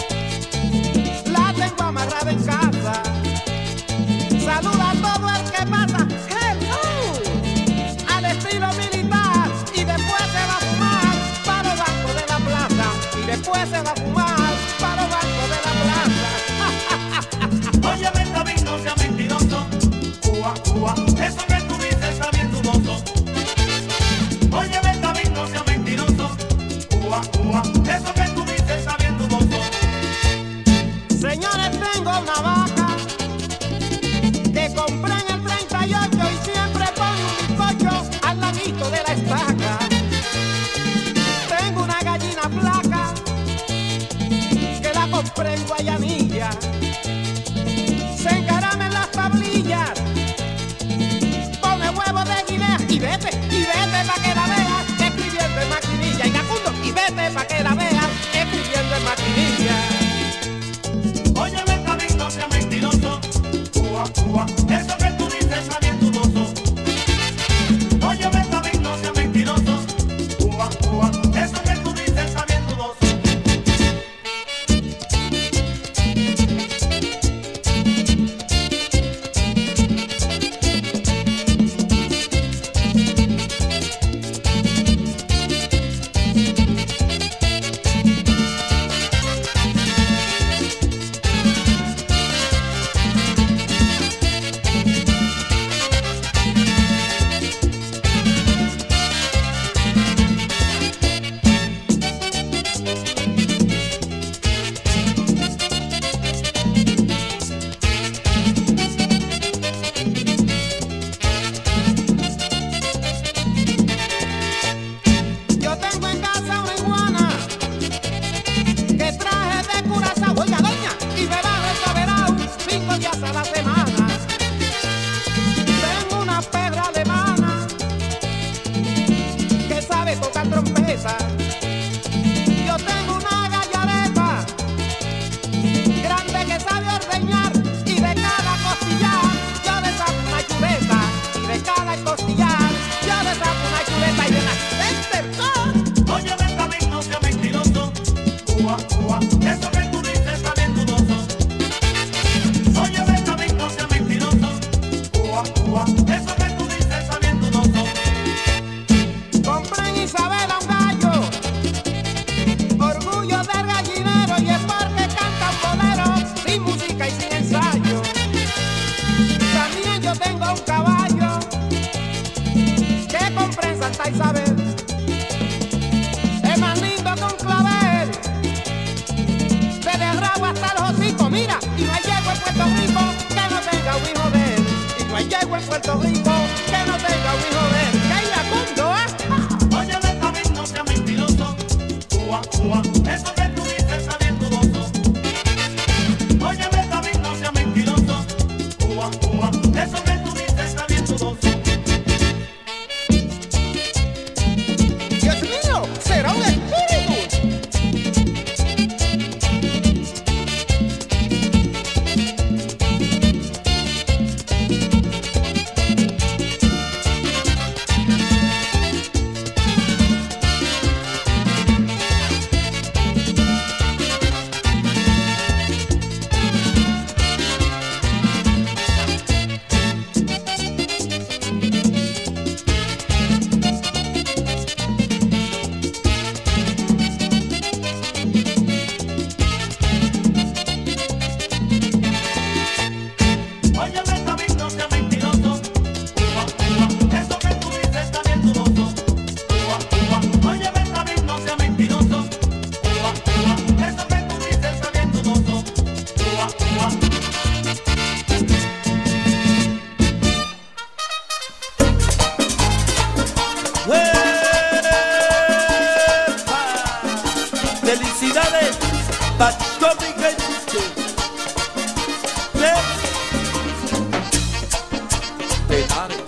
la tengo amarrada en casa. Saluda a todo el que pasa. Hello. Al estilo militar, y después se va a fumar para los bancos de la plaza, y después se va a fumar para los bancos de la plaza. Oye, David, no seas mentiroso. Cuba, Cuba, eso que tú dices está bien dudoso. Oye, David, no seas mentiroso. Cuba, Cuba, eso que tú dices está bien dudoso. Señores, tengo una vaca que compré en el 38 y siempre pone un bizcocho al ladito de la estaca. Tengo una gallina flaca que la compré en Guayanilla. Se encarama en las tablillas, pone huevos de guinea y vete pa' que la veas escribiendo en maquinilla. Y Gacundo, y vete pa' que la veas escribiendo en maquinilla. Oye, David, no seas mentiroso. Cuba, Cuba, eso que tú dices está bien dudoso. Oye, David, no seas mentiroso. Cuba, Cuba, eso que tú dices está bien dudoso. Puerto Rico que no tenga un hijo de él. ¡Que iracundo, Oye, Benjamín, no seas mentiroso. Cuba, Cuba, eso que tú dices está bien dudoso. Oye, Benjamín, no seas mentiroso. Cuba, Cuba, eso que tú dices está bien dudoso. Dios mío, será un espíritu. Oye, Benjamín, no seas mentiroso. Cuba, Cuba, eso que tú dices está bien dudoso. Cuba, Cuba, oye, Benjamín, no seas mentiroso. Cuba, Cuba, eso que tú dices está bien dudoso. Cuba, Cuba. Felicidades para todos mis gente. Tenares.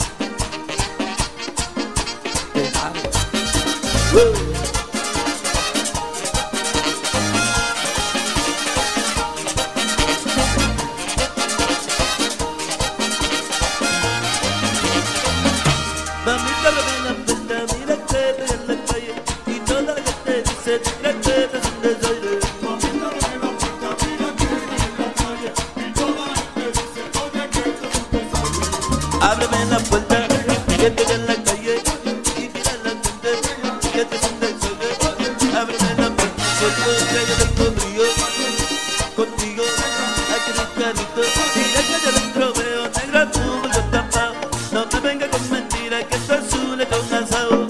Mamita, lo ven la puerta, mira que estoy en la calle y toda la gente dice, mira que eres un desaire. Mamita, lo ven la puerta, mira que estoy en la calle y toda la gente dice, oye, que eres un desaire. Ábreme la puerta, que estoy en la calle y mira la gente, que eres un desaire. Ábreme la puerta, que yo tengo brillo contigo, aquí en un carrito. Mira que yo dentro veo negra tu bulto tapado. No me venga con mentiras que esto azul es con asado.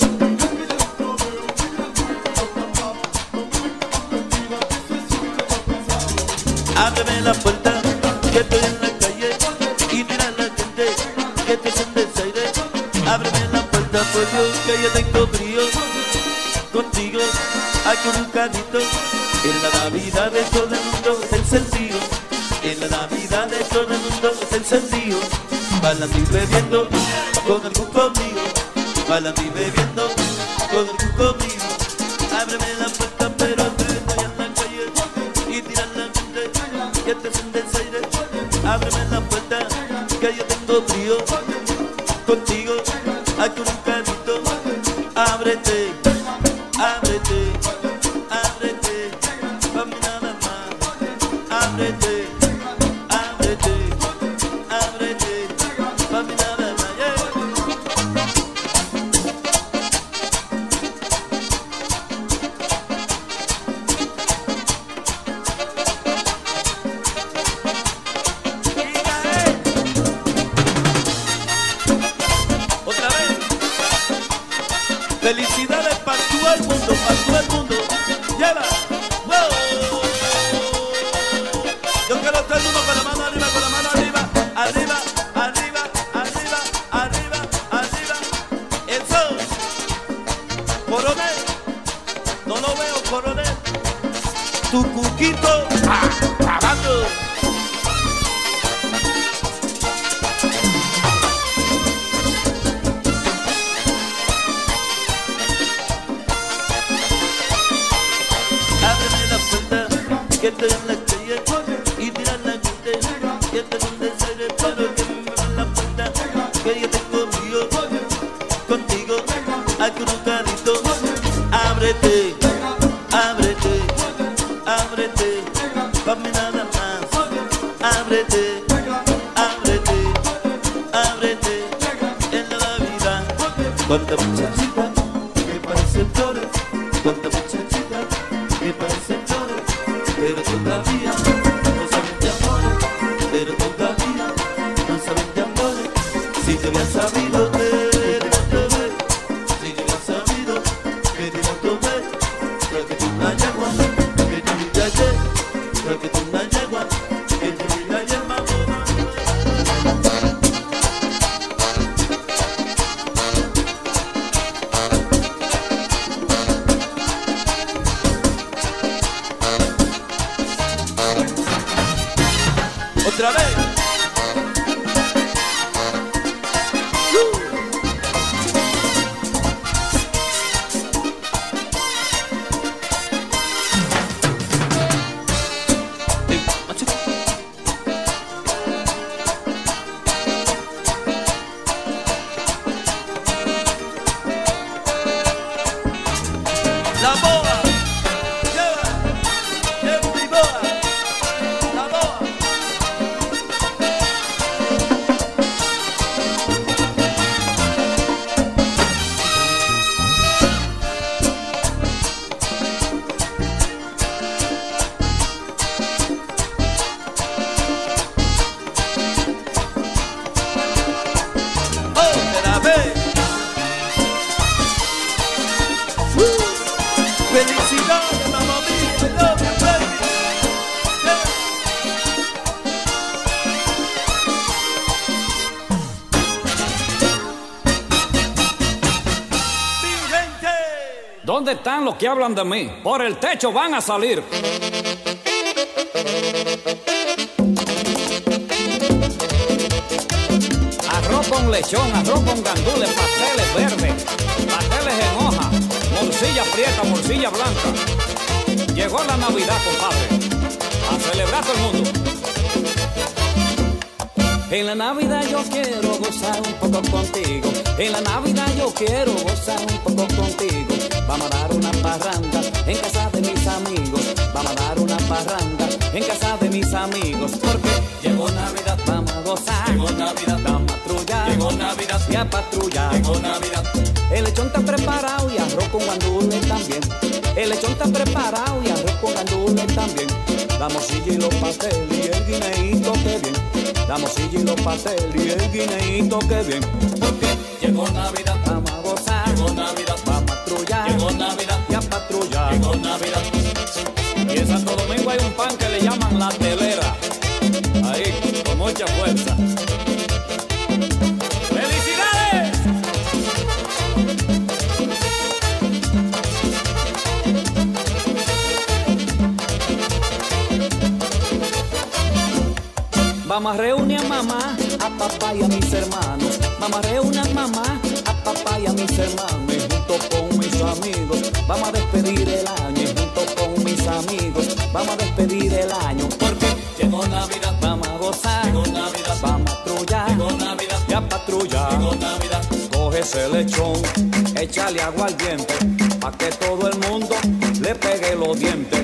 Ábreme la puerta, que estoy en la calle y mira la gente, que te son desaire. Ábreme la puerta, por Dios, que yo tengo brillo contigo, aquí en un carrito. En la Navidad de todo el mundo es el sentido. En la Navidad de todo el mundo es el sentido. Bailando y bebiendo con el cuco mío. Bailando y bebiendo con el cuco mío. Ábreme la puerta, pero estoy en la calle y tira la gente, que te es un desaire. Ábreme la puerta, que yo tengo frío contigo, aquí un carrito. Ábrete, ábrete, ábrete, pa' mí nada más. Ábrete, ábrete, ábrete, pa' mí nada más. Yeah. Otra vez. Felicidades para todo el mundo, para todo el mundo. Lleva. Wow. Yo quiero todo el mundo con la mano arriba, con la mano arriba, arriba, arriba, arriba, arriba, arriba. Eso. Coronel. No lo veo, coronel. Tu cuquito. Pagando. Ábreme la puerta, que estoy en la calle y tira la gente, que te es un desaire, pero que me abran la puerta, que yo tengo mío contigo, aquí un carrito. Ábrete, ábrete, ábrete, pa' mí nada más. Ábrete, ábrete, ábrete, en la Navidad. Cuánta muchachita que parecen flores, cuánta muchachita que parecen flores, pero todavía no saben de amores, pero todavía no saben de amores. Si te había sabido que otra vez, si te había sabido que te otra vez, creo que tú una yegua, que tú una yegua, creo que tú una yegua, que tú una yegua. Otra vez. La boa, lleva, en mi boa, la boa. Otra vez. Felicidades, mamá mía, I love you, baby. Mi gente. ¿Dónde están los que hablan de mí? Por el techo van a salir. Arroz con lechón, arroz con gandules, pasteles verdes, pasteles en hoja, morcilla prieta, morcilla blanca. Llegó la Navidad, compadre, a celebrar todo el mundo. En la Navidad yo quiero gozar un poco contigo. En la Navidad yo quiero gozar un poco contigo. Vamos a dar una parranda en casa de mis amigos. Vamos a dar una parranda en casa de mis amigos. Porque llegó Navidad, vamos a gozar. Llegó Navidad, vamos a patrullar. Llegó Navidad, y a patrullar. Llegó Navidad. El lechón está preparado y arroz con gandules también. El lechón está preparado y arroz con gandules también. La morcilla y los pasteles y el guineíto que bien. La morcilla y los pasteles y el guineíto que bien. Porque llegó Navidad, vamos a gozar. Llegó Navidad, vamos a patrullar. Llegó Navidad, y a patrullar. Llegó Navidad. Y en Santo Domingo hay un pan que le llaman la telera. Ahí, con mucha fuerza. ¡Felicidades! Vamos a reunir a mamá, a papá y a mis hermanos. Vamos a reunir a mamá, a papá y a mis hermanos. Y junto con mis amigos vamos a despedir el año. Y junto con mis amigos vamos a despedir el año. Porque llegó Navidad, vamos a gozar. Llegó Navidad, vamos a patrullar. Llegó Navidad, y a patrullar. Llegó Navidad. Coge ese lechón, échale agua al diente, pa' que todo el mundo le pegue los dientes.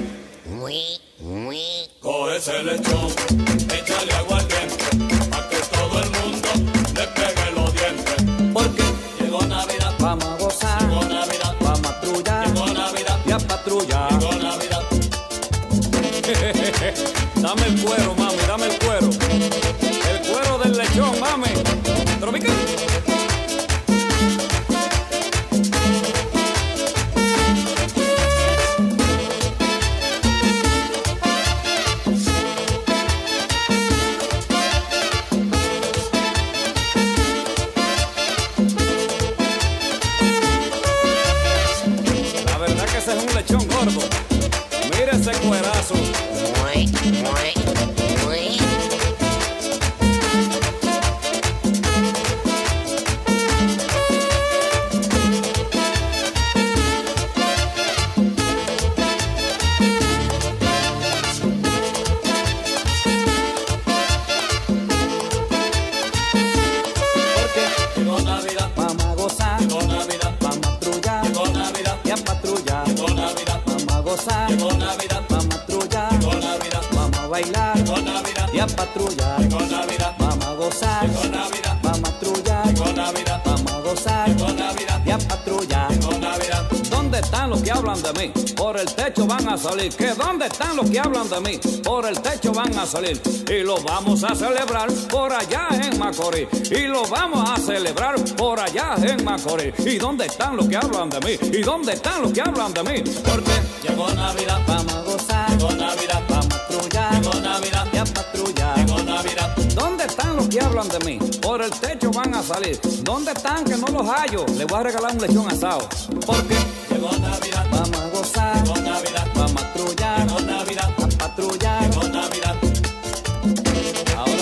Coge ese lechón, échale agua al diente, pa' que todo el mundo le pegue los dientes. Porque llegó Navidad, vamos a gozar. Llegó Navidad, vamos a patrullar. Llegó Navidad, y a patrullar. Llegó Navidad. Dame el cuero, mami, dame el cuero. El cuero del lechón, mami. Tropical. Ese es un lechón gordo. Mira ese cuerazo. Porque llegó Navidad, vamos a gozar. Llegó Navidad, vamos a patrullar. Llegó Navidad, y a patrullar. Llegó Navidad, vamos a gozar. Llegó Navidad, vamos a patrullar. Llegó Navidad, vamos a bailar. Llegó Navidad, y a patrullar. Llegó Navidad, vamos a gozar. Llegó Navidad, vamos a patrullar. Llegó Navidad, vamos a gozar. Llegó Navidad, y a patrullar. Llegó Navidad. ¿Dónde están los que hablan de mí? Por el techo van a salir. ¿Que dónde están los que hablan de mí? Por el techo van a salir. Y lo vamos a celebrar por allá en Macorís. Y lo vamos a celebrar por allá en Macorís. ¿Y dónde están los que hablan de mí? ¿Y dónde están los que hablan de mí? Porque llegó Navidad, vamos a gozar. Llegó Navidad, vamos a patrullar. Llegó Navidad, y a patrullar. Llegó Navidad. ¿Dónde están los que hablan de mí? Por el techo van a salir. ¿Dónde están que no los hallo? Les voy a regalar un lechón asado. Porque llegó Navidad, vamos a gozar. Llegó Navidad, vamos a patrullar. Llegó Navidad, a patrullar. Llegó Navidad. Ahora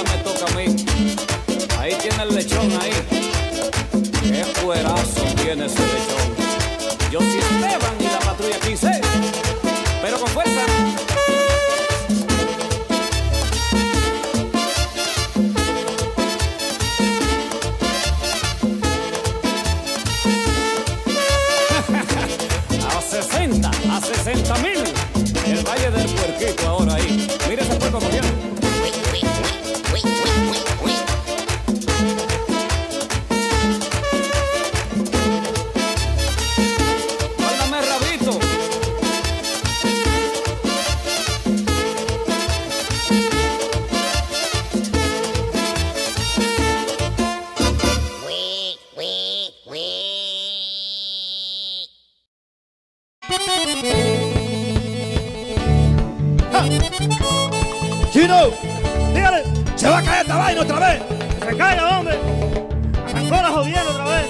Chino, dígale, se va a caer esta vaina otra vez. Se caiga, hombre. Arrancó la jodiendo otra vez.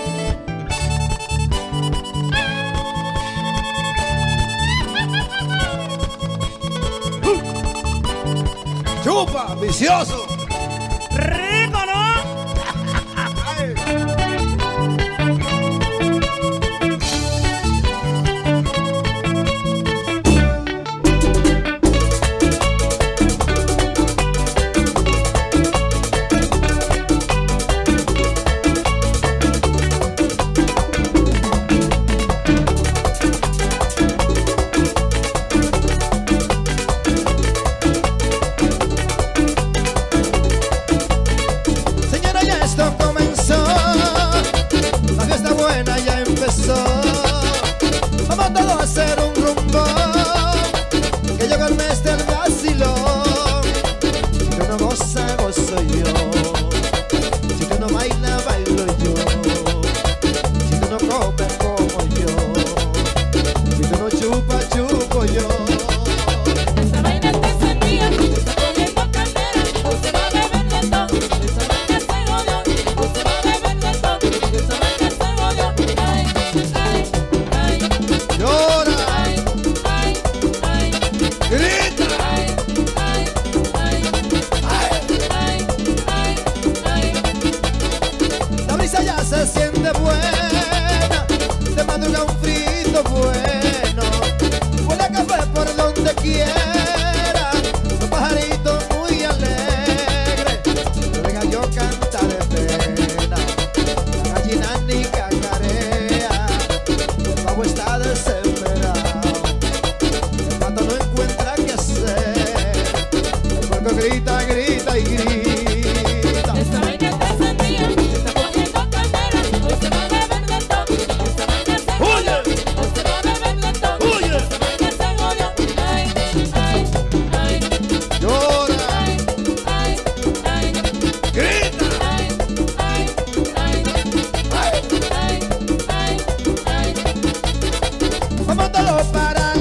Chupa, vicioso. Rico, ¿no?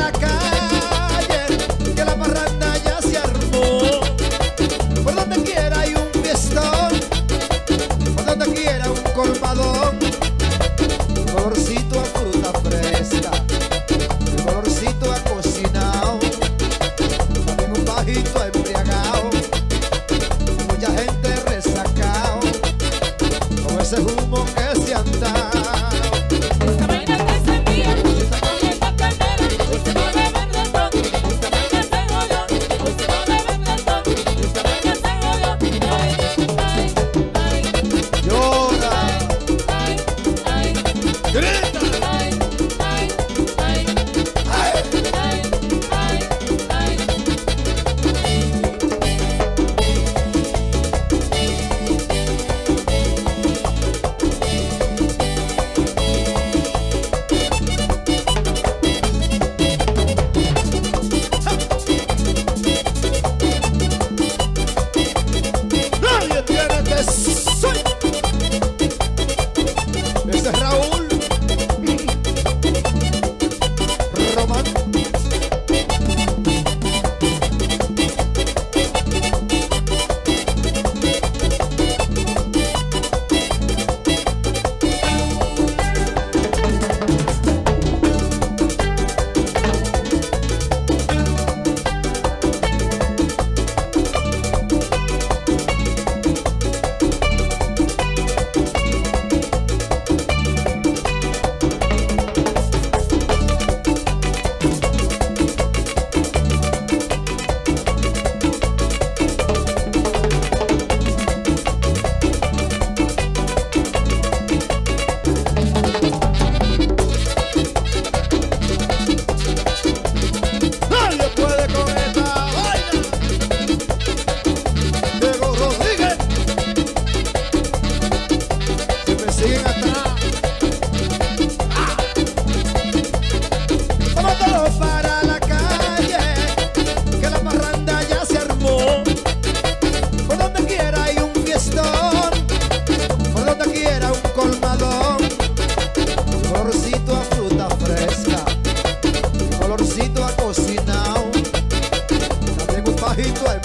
Por donde quiera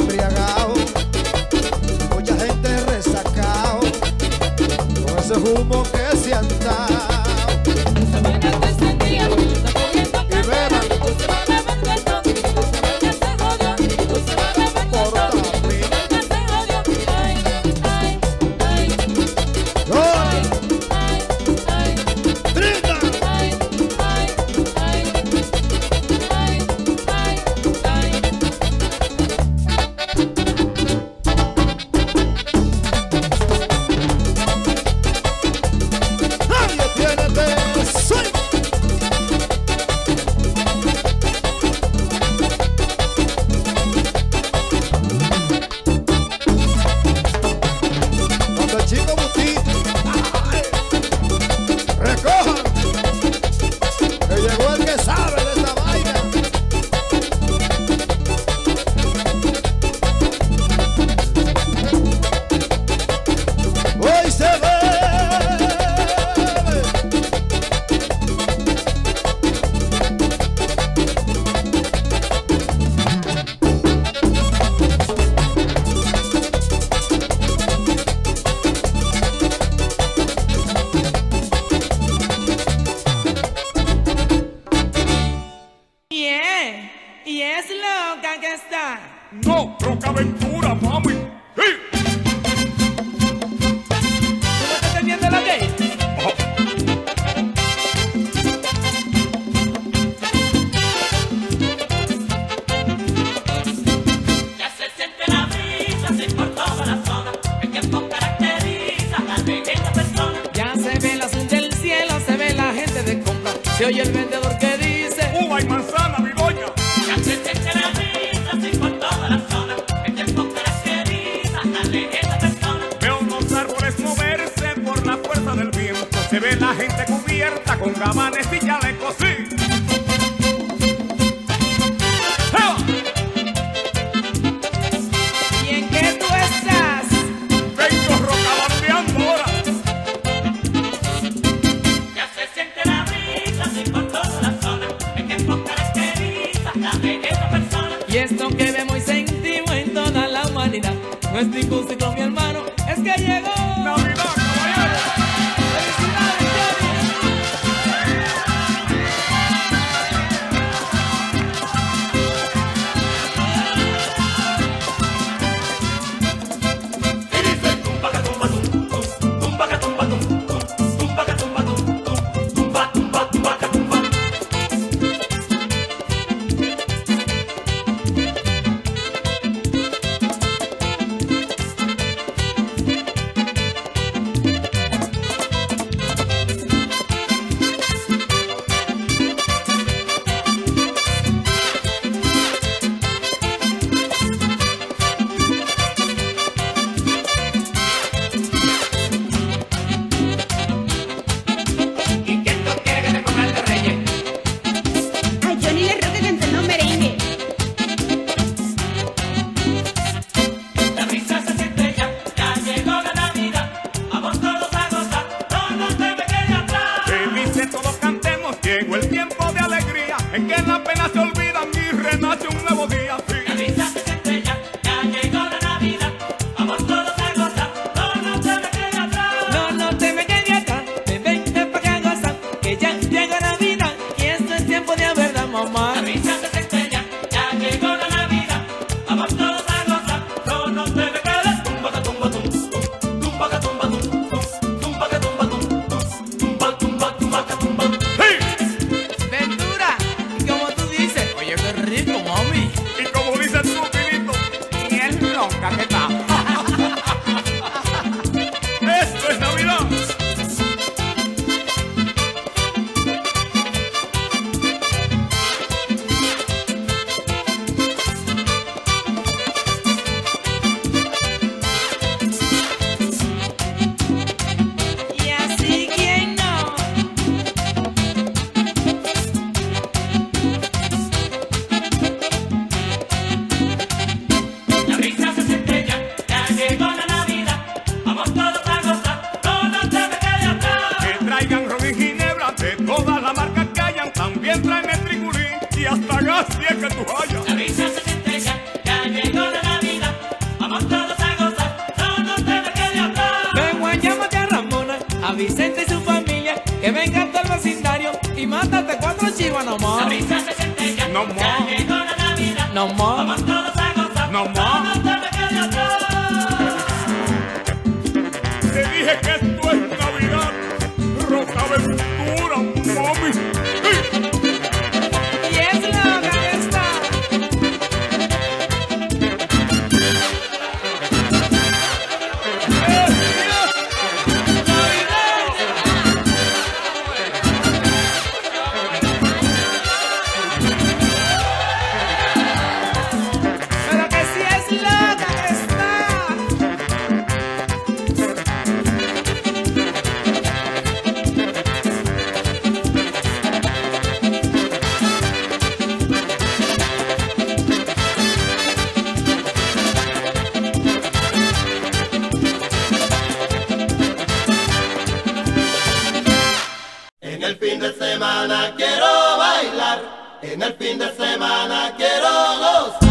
embriagado, mucha gente resacado, con ese humo que se han dado. Y beban. No, Rocaventura, mami. ¡Sí! ¿Tú no estás teniendo la ley? Ya se siente la brisa, así por toda la zona. El tiempo caracteriza a esta persona. Ya se ve el azul del cielo, se ve la gente de compra. Se oye el vendedor que dice: uva y manzana, mi doña. Ya se siente la brisa, así por toda la zona. El tiempo caracteriza a esta persona. Veo los árboles moverse por la fuerza del viento. Se ve la gente cubierta con gabanes y chalecos, sí. ¿Y en qué tú estás? Vengo rocabandeando ahora. Ya se siente la brisa, así por toda la zona. El tiempo caracteriza a esta persona. Y esto que vemos y sentimos en toda la humanidad no es ningún ciclo, mi hermano, es que llegó Navidad, caballero. Llegó el tiempo de alegría en que las penas se olvidan y renace un nuevo día. Sí. La brisa se siente ya llegó la Navidad. Vamos todos a gozar, no te me quedes atrás. No te me quedes atrás, vente pa' que gozar, que ya llegó Navidad y esto es tiempo de verdad, mamá. La brisa se siente ya llegó la Navidad. Vamos todos a gozar, no te me quedes. Tumba que tumba tum, tumba que tumba tum, tumba que tumba tum, tumba que tumba. Ventura, y como tú dices, oye qué rico, mami. Y como dices tú, Pilito, bien loca que está. Esto es Navidad. Y así quién no. La brisa se siente ya No more. La brisa se siente ya. No more. Ya llegó la Navidad. No more. Vamos todos a gozar. No more. No te me quedes atrás. Te dije que esto es Navidad. Rocaventura, mami. Y es loca esta. Pero que sí es loca que está. En el fin de semana quiero bailar, en el fin de semana quiero gozar.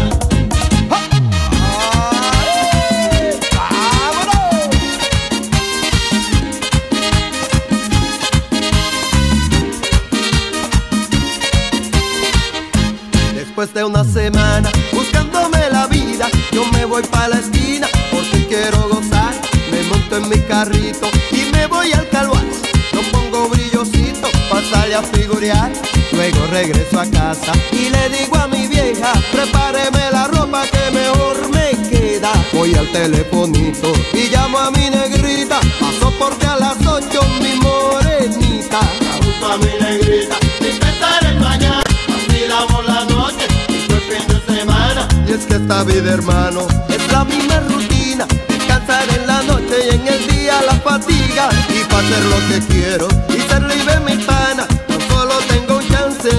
Después de una semana buscándome la vida, yo me voy pa' la esquina porque quiero gozar. Me monto en mi carrito y me voy al Calvario. No pongo brillosito pa' salir a figurear. Luego regreso a casa y le digo a mi vieja, prepáreme la ropa que mejor me queda. Voy al telefonito y llamo a mi negrita, paso porque a las 8 mi morenita. Llamo a mi negrita, sin pensar en mañana, vacilamos la noche y fue fin de semana. Y es que esta vida, hermano, es la misma rutina, descansar en la noche y en el día la fatiga. Y pa' hacer lo que quiero y ser libre mi pana, no solo tengo un chance.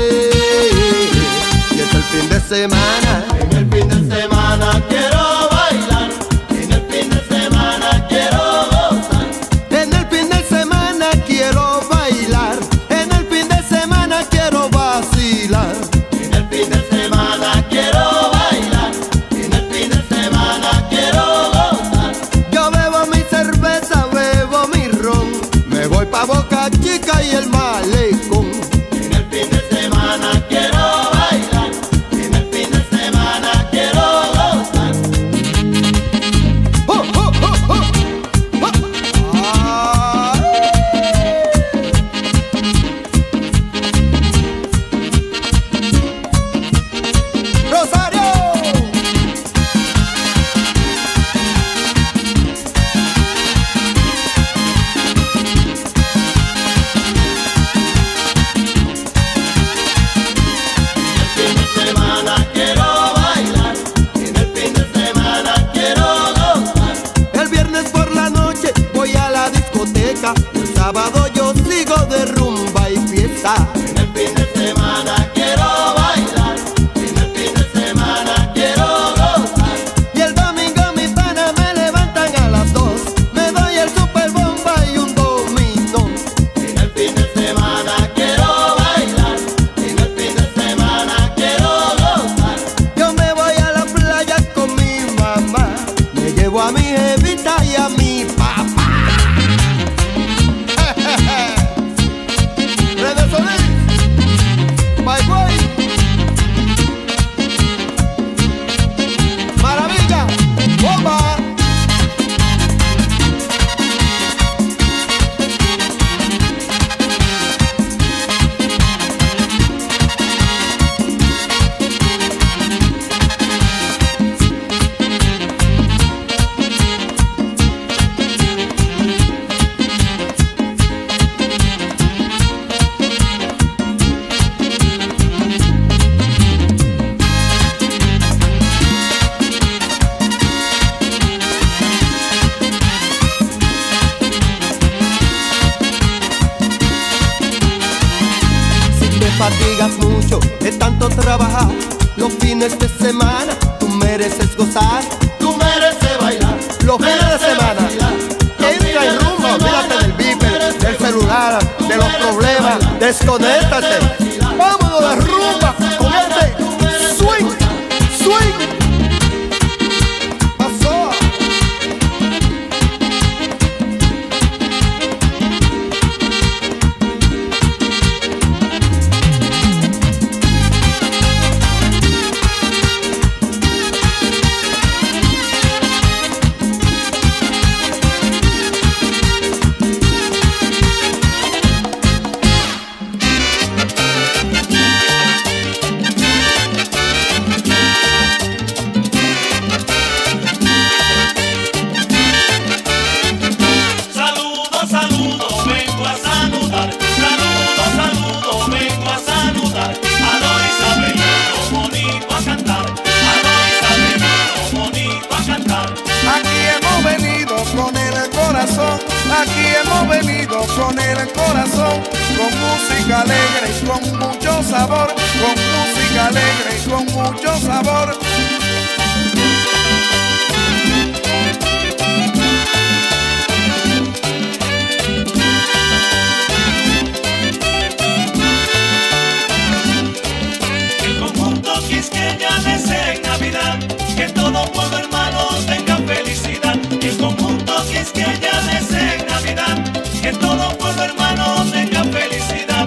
Y es el fin de semana, en el fin de semana quiero bailar, en el fin de semana quiero gozar. En el fin de semana quiero bailar, en el fin de semana quiero vacilar. En el fin de semana quiero bailar, en el fin de semana quiero gozar. Yo bebo mi cerveza, bebo mi ron, me voy pa' Boca Chica y el Malecón. En el fin de semana quiero bailar, en el fin de semana quiero gozar. ¡Oh, oh, oh, oh! ¡Oh! ¡Ah! ¡Rosario! En el fin de semana quiero bailar, en el fin de semana quiero gozar. El viernes por la noche voy a la discoteca, el sábado yo sigo de rumba y fiesta. En el fin de semana quiero bailar, en el fin de semana quiero gozar. Y el domingo mis panas me levantan a las 2, me doy el super bomba y un dominó. En el fin de semana quiero bailar, en el fin de semana quiero gozar. Yo me voy a la playa con mi mamá, me llevo a mi jevita y a mi papá. Redes Solís, Bye Boy, Maravilla, bomba. Si te fatigas mucho de tanto trabajar, los fines de semana tú mereces gozar, tú mereces bailar. Los fines de semana entra en rumba, olvídate del beeper, del celular, de los problemas, desconéctate. Vámonos de rumba con este swing, swing. Pasó. Aquí hemos venido con el corazón, aquí hemos venido con el corazón, con música alegre y con mucho sabor, con música alegre y con mucho sabor. El conjunto Quisqueya desea en Navidad que todo pueblo hermano tenga felicidad. El conjunto Quisqueya desea en Navidad que todo pueblo hermano tenga felicidad.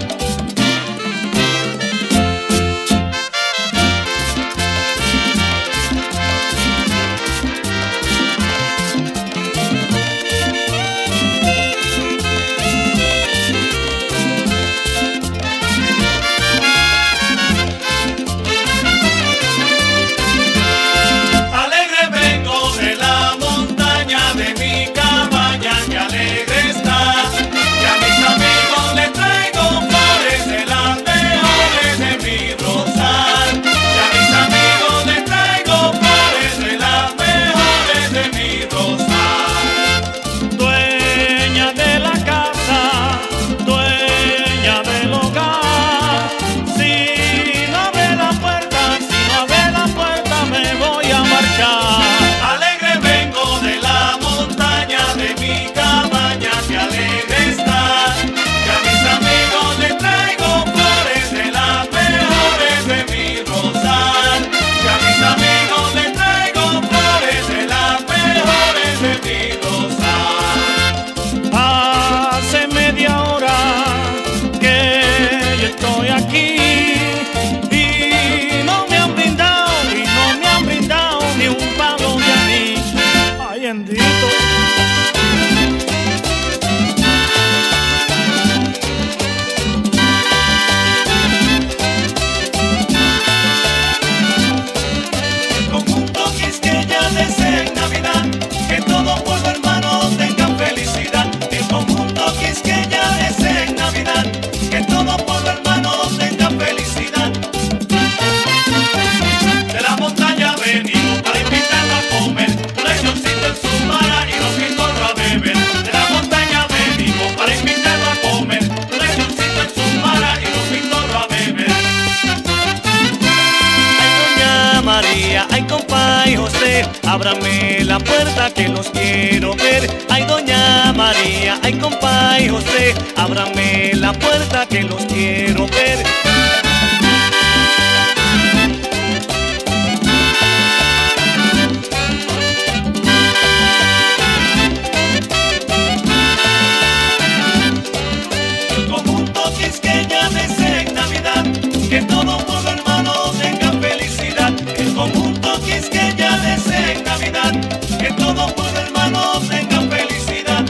Alegre vengo de la montaña de mi cabaña, que alegre está. Y a mis amigos les traigo flores de las mejores de mi rosal. Y a mis amigos les traigo flores de las mejores de mi rosal. Dueña de la casa, dueña del hogar. Si no abre la puerta, me voy a marchar. Alegre vengo de la montaña de mi cabaña, que alegre está. Y a mis amigos les traigo flores de las mejores de mi rosal. Y a mis amigos les traigo flores de las mejores de mi rosal. Hace media hora que yo estoy aquí y no me han brindado ni un palo de anís. Ay, bendito. El conjunto Quisqueya desea en Navidad que todo pueblo hermano tenga felicidad. El conjunto Quisqueya desea en Navidad que todo pueblo hermano tenga felicidad. De la montaña venimos para invitarlo a comer un lechoncito en su mara y los pitorros a beber. De la montaña venimos para invitarlo a comer un lechoncito en su mara y los pitorros a beber. Doña María, ay compa y José, ábrame la puerta que los quiero ver. Ay doña María, ay compa y José, ábrame la puerta que los quiero ver. El conjunto Quisqueya desea en Navidad que todo pueblo hermano tenga felicidad. El conjunto Quisqueya desea en Navidad que todo pueblo hermano tenga felicidad.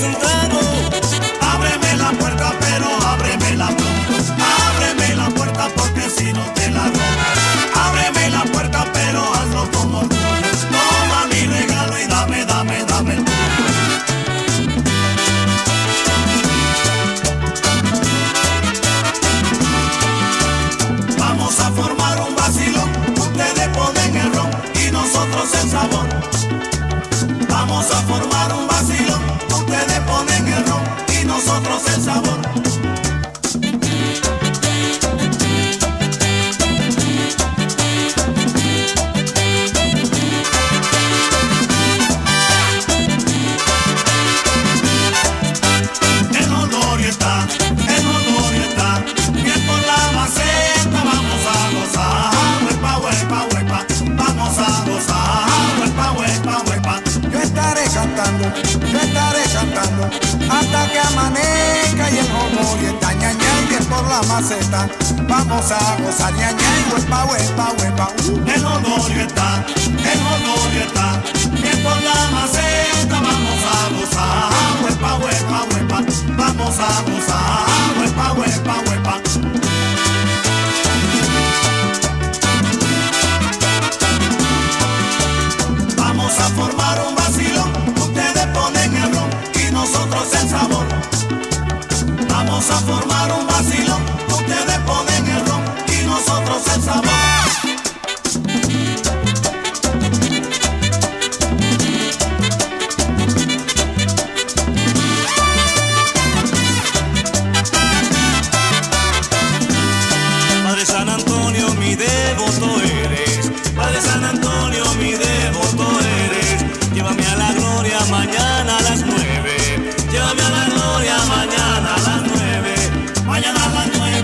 un trago. Ábreme la puerta, pero ábremela pronto. Ábreme la puerta porque si no te la rompo. Ábreme la puerta, pero hazlo con orgullo. Toma mi regalo y dame el tuyo. Vamos a formar un vacilón. Ustedes ponen el ron y nosotros el sabor. Vamos a formar un vacilón. Ustedes ponen el ron y nosotros el sabor. El Honorio está, bien por la maceta, vamos a gozar. Huepa, huepa, huepa, vamos a gozar. Huepa, huepa, huepa. Yo estaré cantando hasta que amanezca y el Honorio está ñaña y bien por la maceta. Vamos a gozar ñaña y huepa, huepa, huepa. El Honorio está, bien por la maceta, vamos a gozar. Huepa, huepa, huepa, vamos a gozar. Huepa, huepa, huepa. Vamos a formar un vacilón, ustedes ponen el ron y nosotros el sabor. Vamos a formar un vacilón, ustedes ponen el ron y nosotros el sabor. Padre San Antonio, mi devoto eres. Padre San Antonio, mi devoto eres. Llévame a la gloria mañana a las 9. Llévame a la gloria mañana a las 9. Mañana a las 9.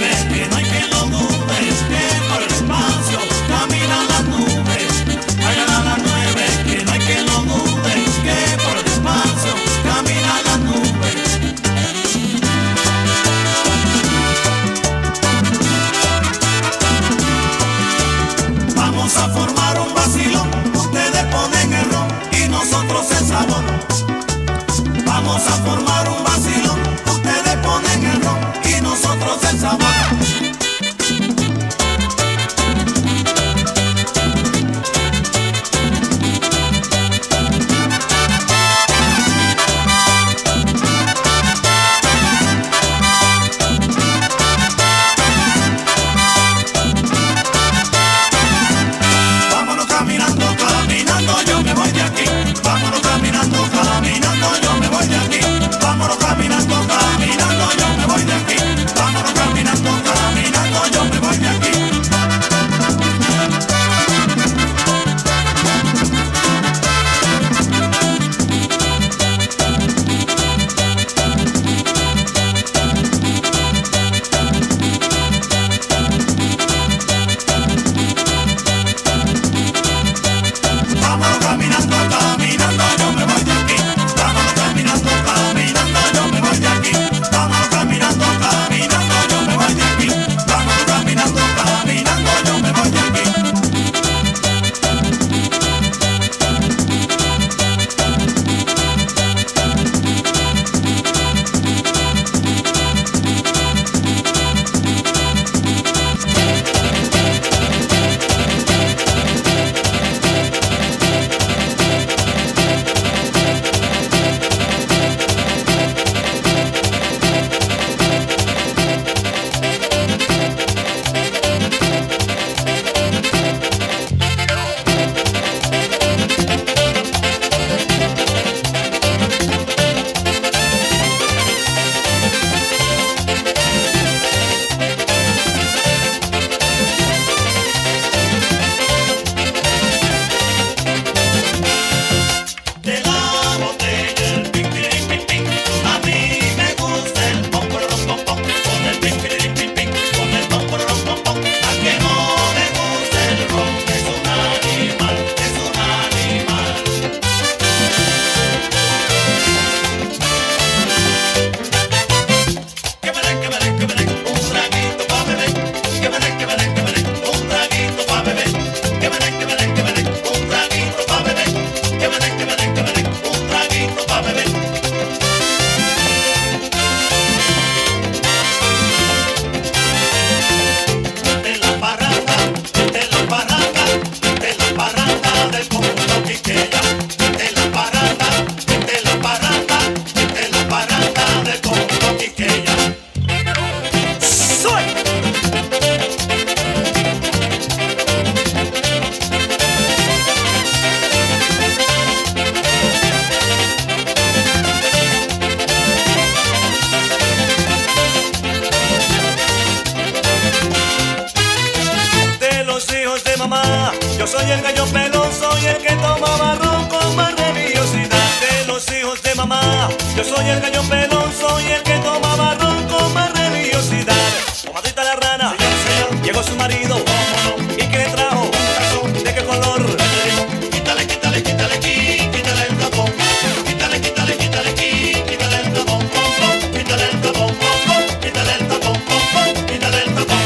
mamá. Yo soy el gallo pelón, soy el que tomaba ron con más religiosidad. De los hijos de mamá, yo soy el gallo pelón, soy el que tomaba ron con más religiosidad. Comadrita la rana, llegó su marido, ¿y qué le trajo? ¿De qué color? Quítale, quítale, quítale aquí, quítale el tapón. Quítale, quítale, quítale aquí, quítale el tapón. Quítale el tapón, quítale el tapón, quítale el tapón.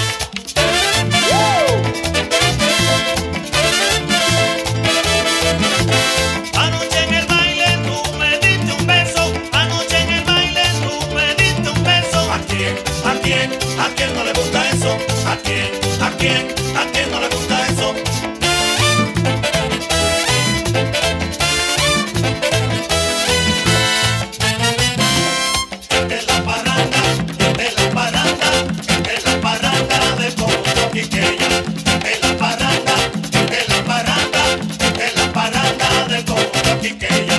Anoche en el baile tú me diste un beso. Anoche en el baile tú me diste un beso. ¿A quién? ¿A quién? ¿A quién no le gusta eso? ¿A quién? ¿A quién? ¿A quién no le gusta eso? En la parranda, en la parranda, en la parranda de Ponto Quiqueya. En la parranda, en la parranda, en la parranda de Ponto Quiqueya.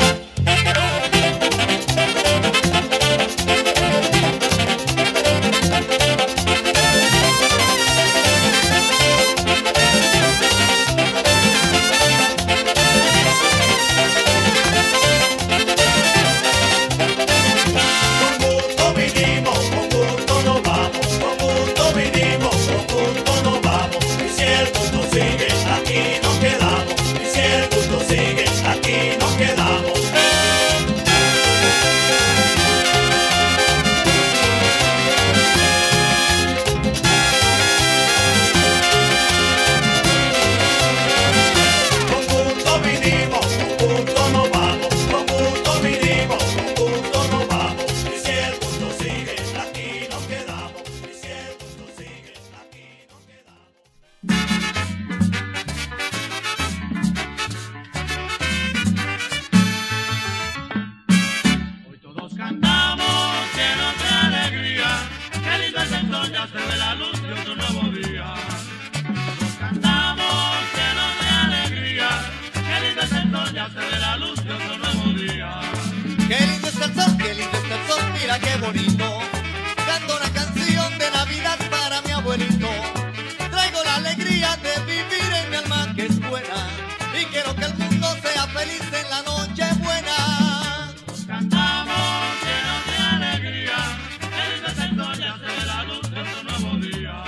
Qué bonito, canto una canción de Navidad para mi abuelito. Traigo la alegría de vivir en mi alma que es buena y quiero que el mundo sea feliz en la noche buena. Nos cantamos llenos de alegría, el descenso ya se ve la luz de otro nuevo día.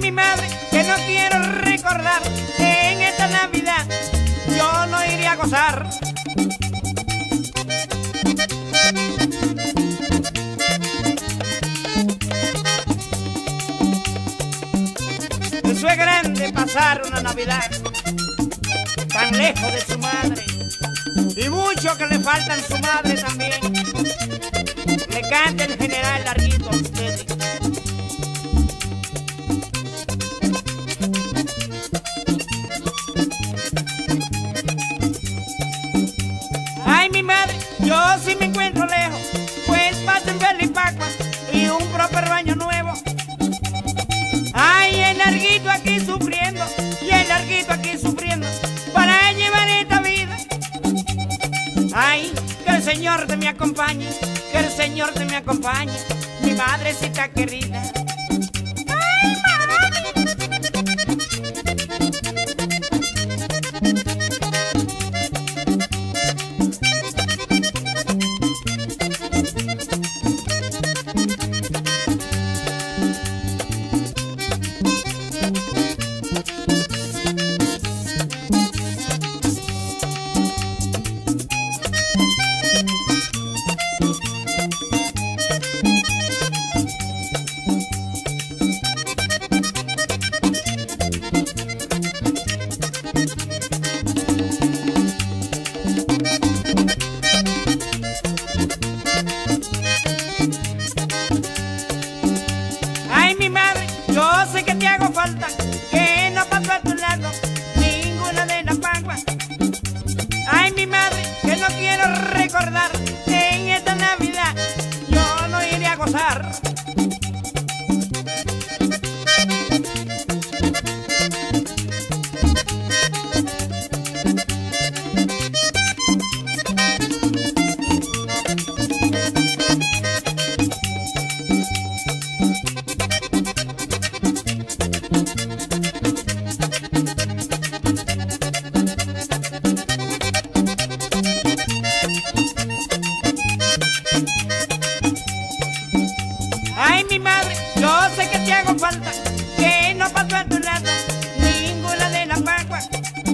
mi madre, que no quiero recordar que en esta Navidad yo no iré a gozar. Eso es grande pasar una Navidad tan lejos de su madre, y mucho que le faltan su madre también. Le canta el general Larguito a ustedes. Ay, mi madre, yo sí me encuentro lejos, pues paso un feliz Pascua y un próspero año nuevo. Ay, el Larguito aquí sufriendo, y el Larguito aquí sufriendo para llevar esta vida. Ay, que el Señor te me acompañe, que el Señor te me acompañe, mi madrecita querida. Ay, mi madre, yo sé que te hago falta, que no paso a tu lado ninguna de las Pascuas. Ay, mi madre, que no quiero recordar que en esta Navidad yo no iré a gozar. Ay, mi madre, yo sé que te hago falta, que no paso a tu lado ninguna de las Pascuas.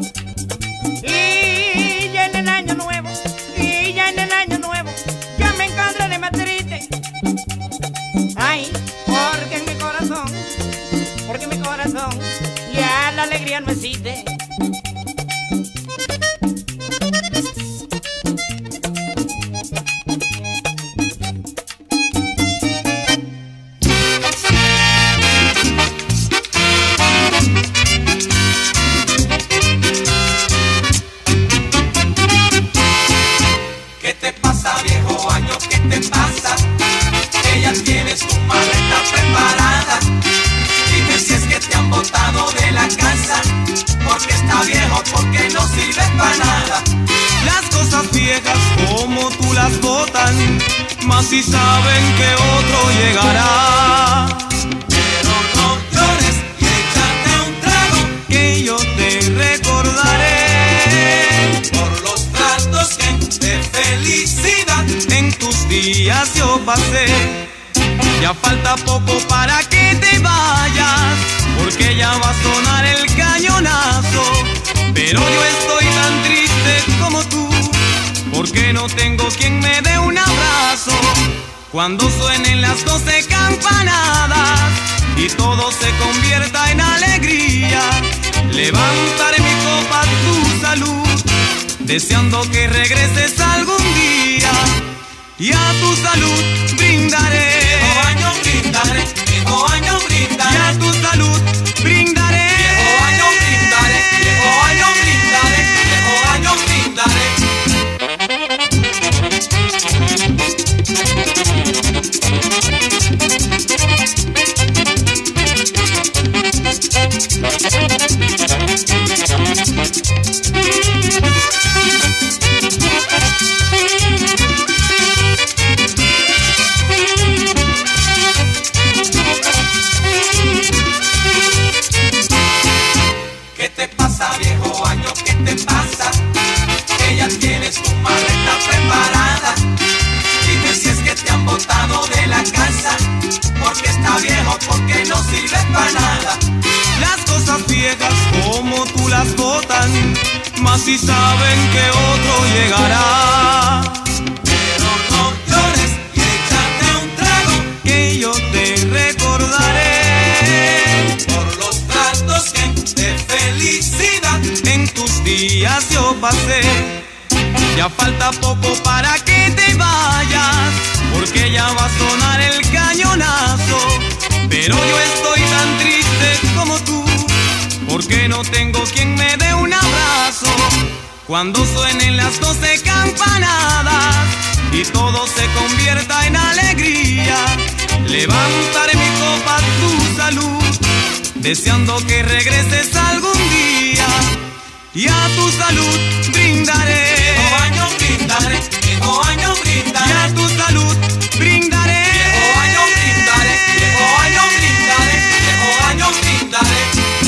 Y ya en el año nuevo, y ya en el año nuevo, ya me encontraré más triste. Ay, porque en mi corazón, ya la alegría no existe. ¿Qué te pasa, viejo año? ¿Qué te pasa? Que ya tienes tu maleta preparada. Dime si es que te han botado de la casa, porque está viejo, porque no sirve para nada. Las cosas viejas como tú las botan, más si saben que otro llegará. Pero no llores y échate un trago, Que yo te recordaré por los ratos que de felicidad en tus días yo pasé. Ya falta poco para que te vayas, porque ya va a sonar el cañonazo. Pero yo estoy tan triste como tú, porque no tengo quien me dé un abrazo. Cuando suenen las 12 campanadas y todo se convierta en alegría, levantaré mi copa a tu salud, deseando que regreses algún día. Y a tu salud brindaré. Viejo año brindaré, viejo año brindaré. Y a tu salud brindaré. Viejo año brindaré, viejo año brindaré, viejo año brindaré. ¿Qué te pasa, viejo año? ¿Qué te pasa? Que ya tienes tu maleta preparada. Dime si es que te han botado de la casa, porque está viejo, porque no sirve para nada. si saben que otro llegará. Pero no llores y échate un trago, que yo te recordaré por los ratos que de felicidad en tus días yo pasé. Ya falta poco para que te vayas, porque ya va a sonar el cañonazo. Pero yo estoy tan triste como tú, porque no tengo quien me dé un abrazo. Cuando suenen las 12 campanadas y todo se convierta en alegría, levantaré mi copa a tu salud, deseando que regreses algún día. Y a tu salud brindaré. Viejo año brindaré, viejo año brindaré. Y a tu salud brindaré. Viejo año brindaré, viejo año brindaré, viejo año brindaré.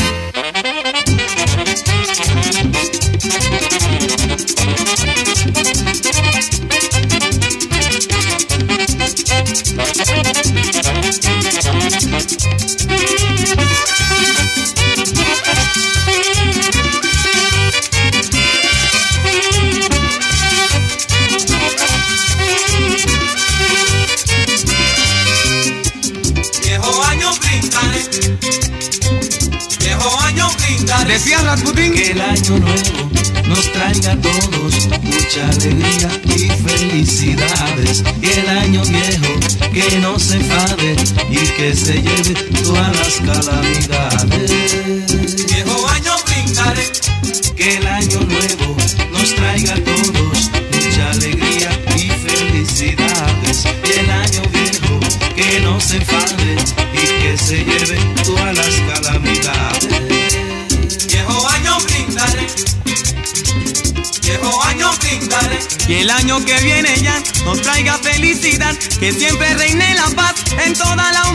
Decía Rasputín que el año nuevo nos traiga a todos mucha alegría y felicidades, y el año viejo que no se enfade y que se lleve todas las calamidades. Viejo año brindaré. Que el año nuevo nos traiga a todos mucha alegría y felicidades, y el año viejo que no se enfade y que se lleve todas las calamidades. Viejo año brindaré, viejo año brindaré. Y el año que viene ya nos traiga felicidad, que siempre reine la paz en toda la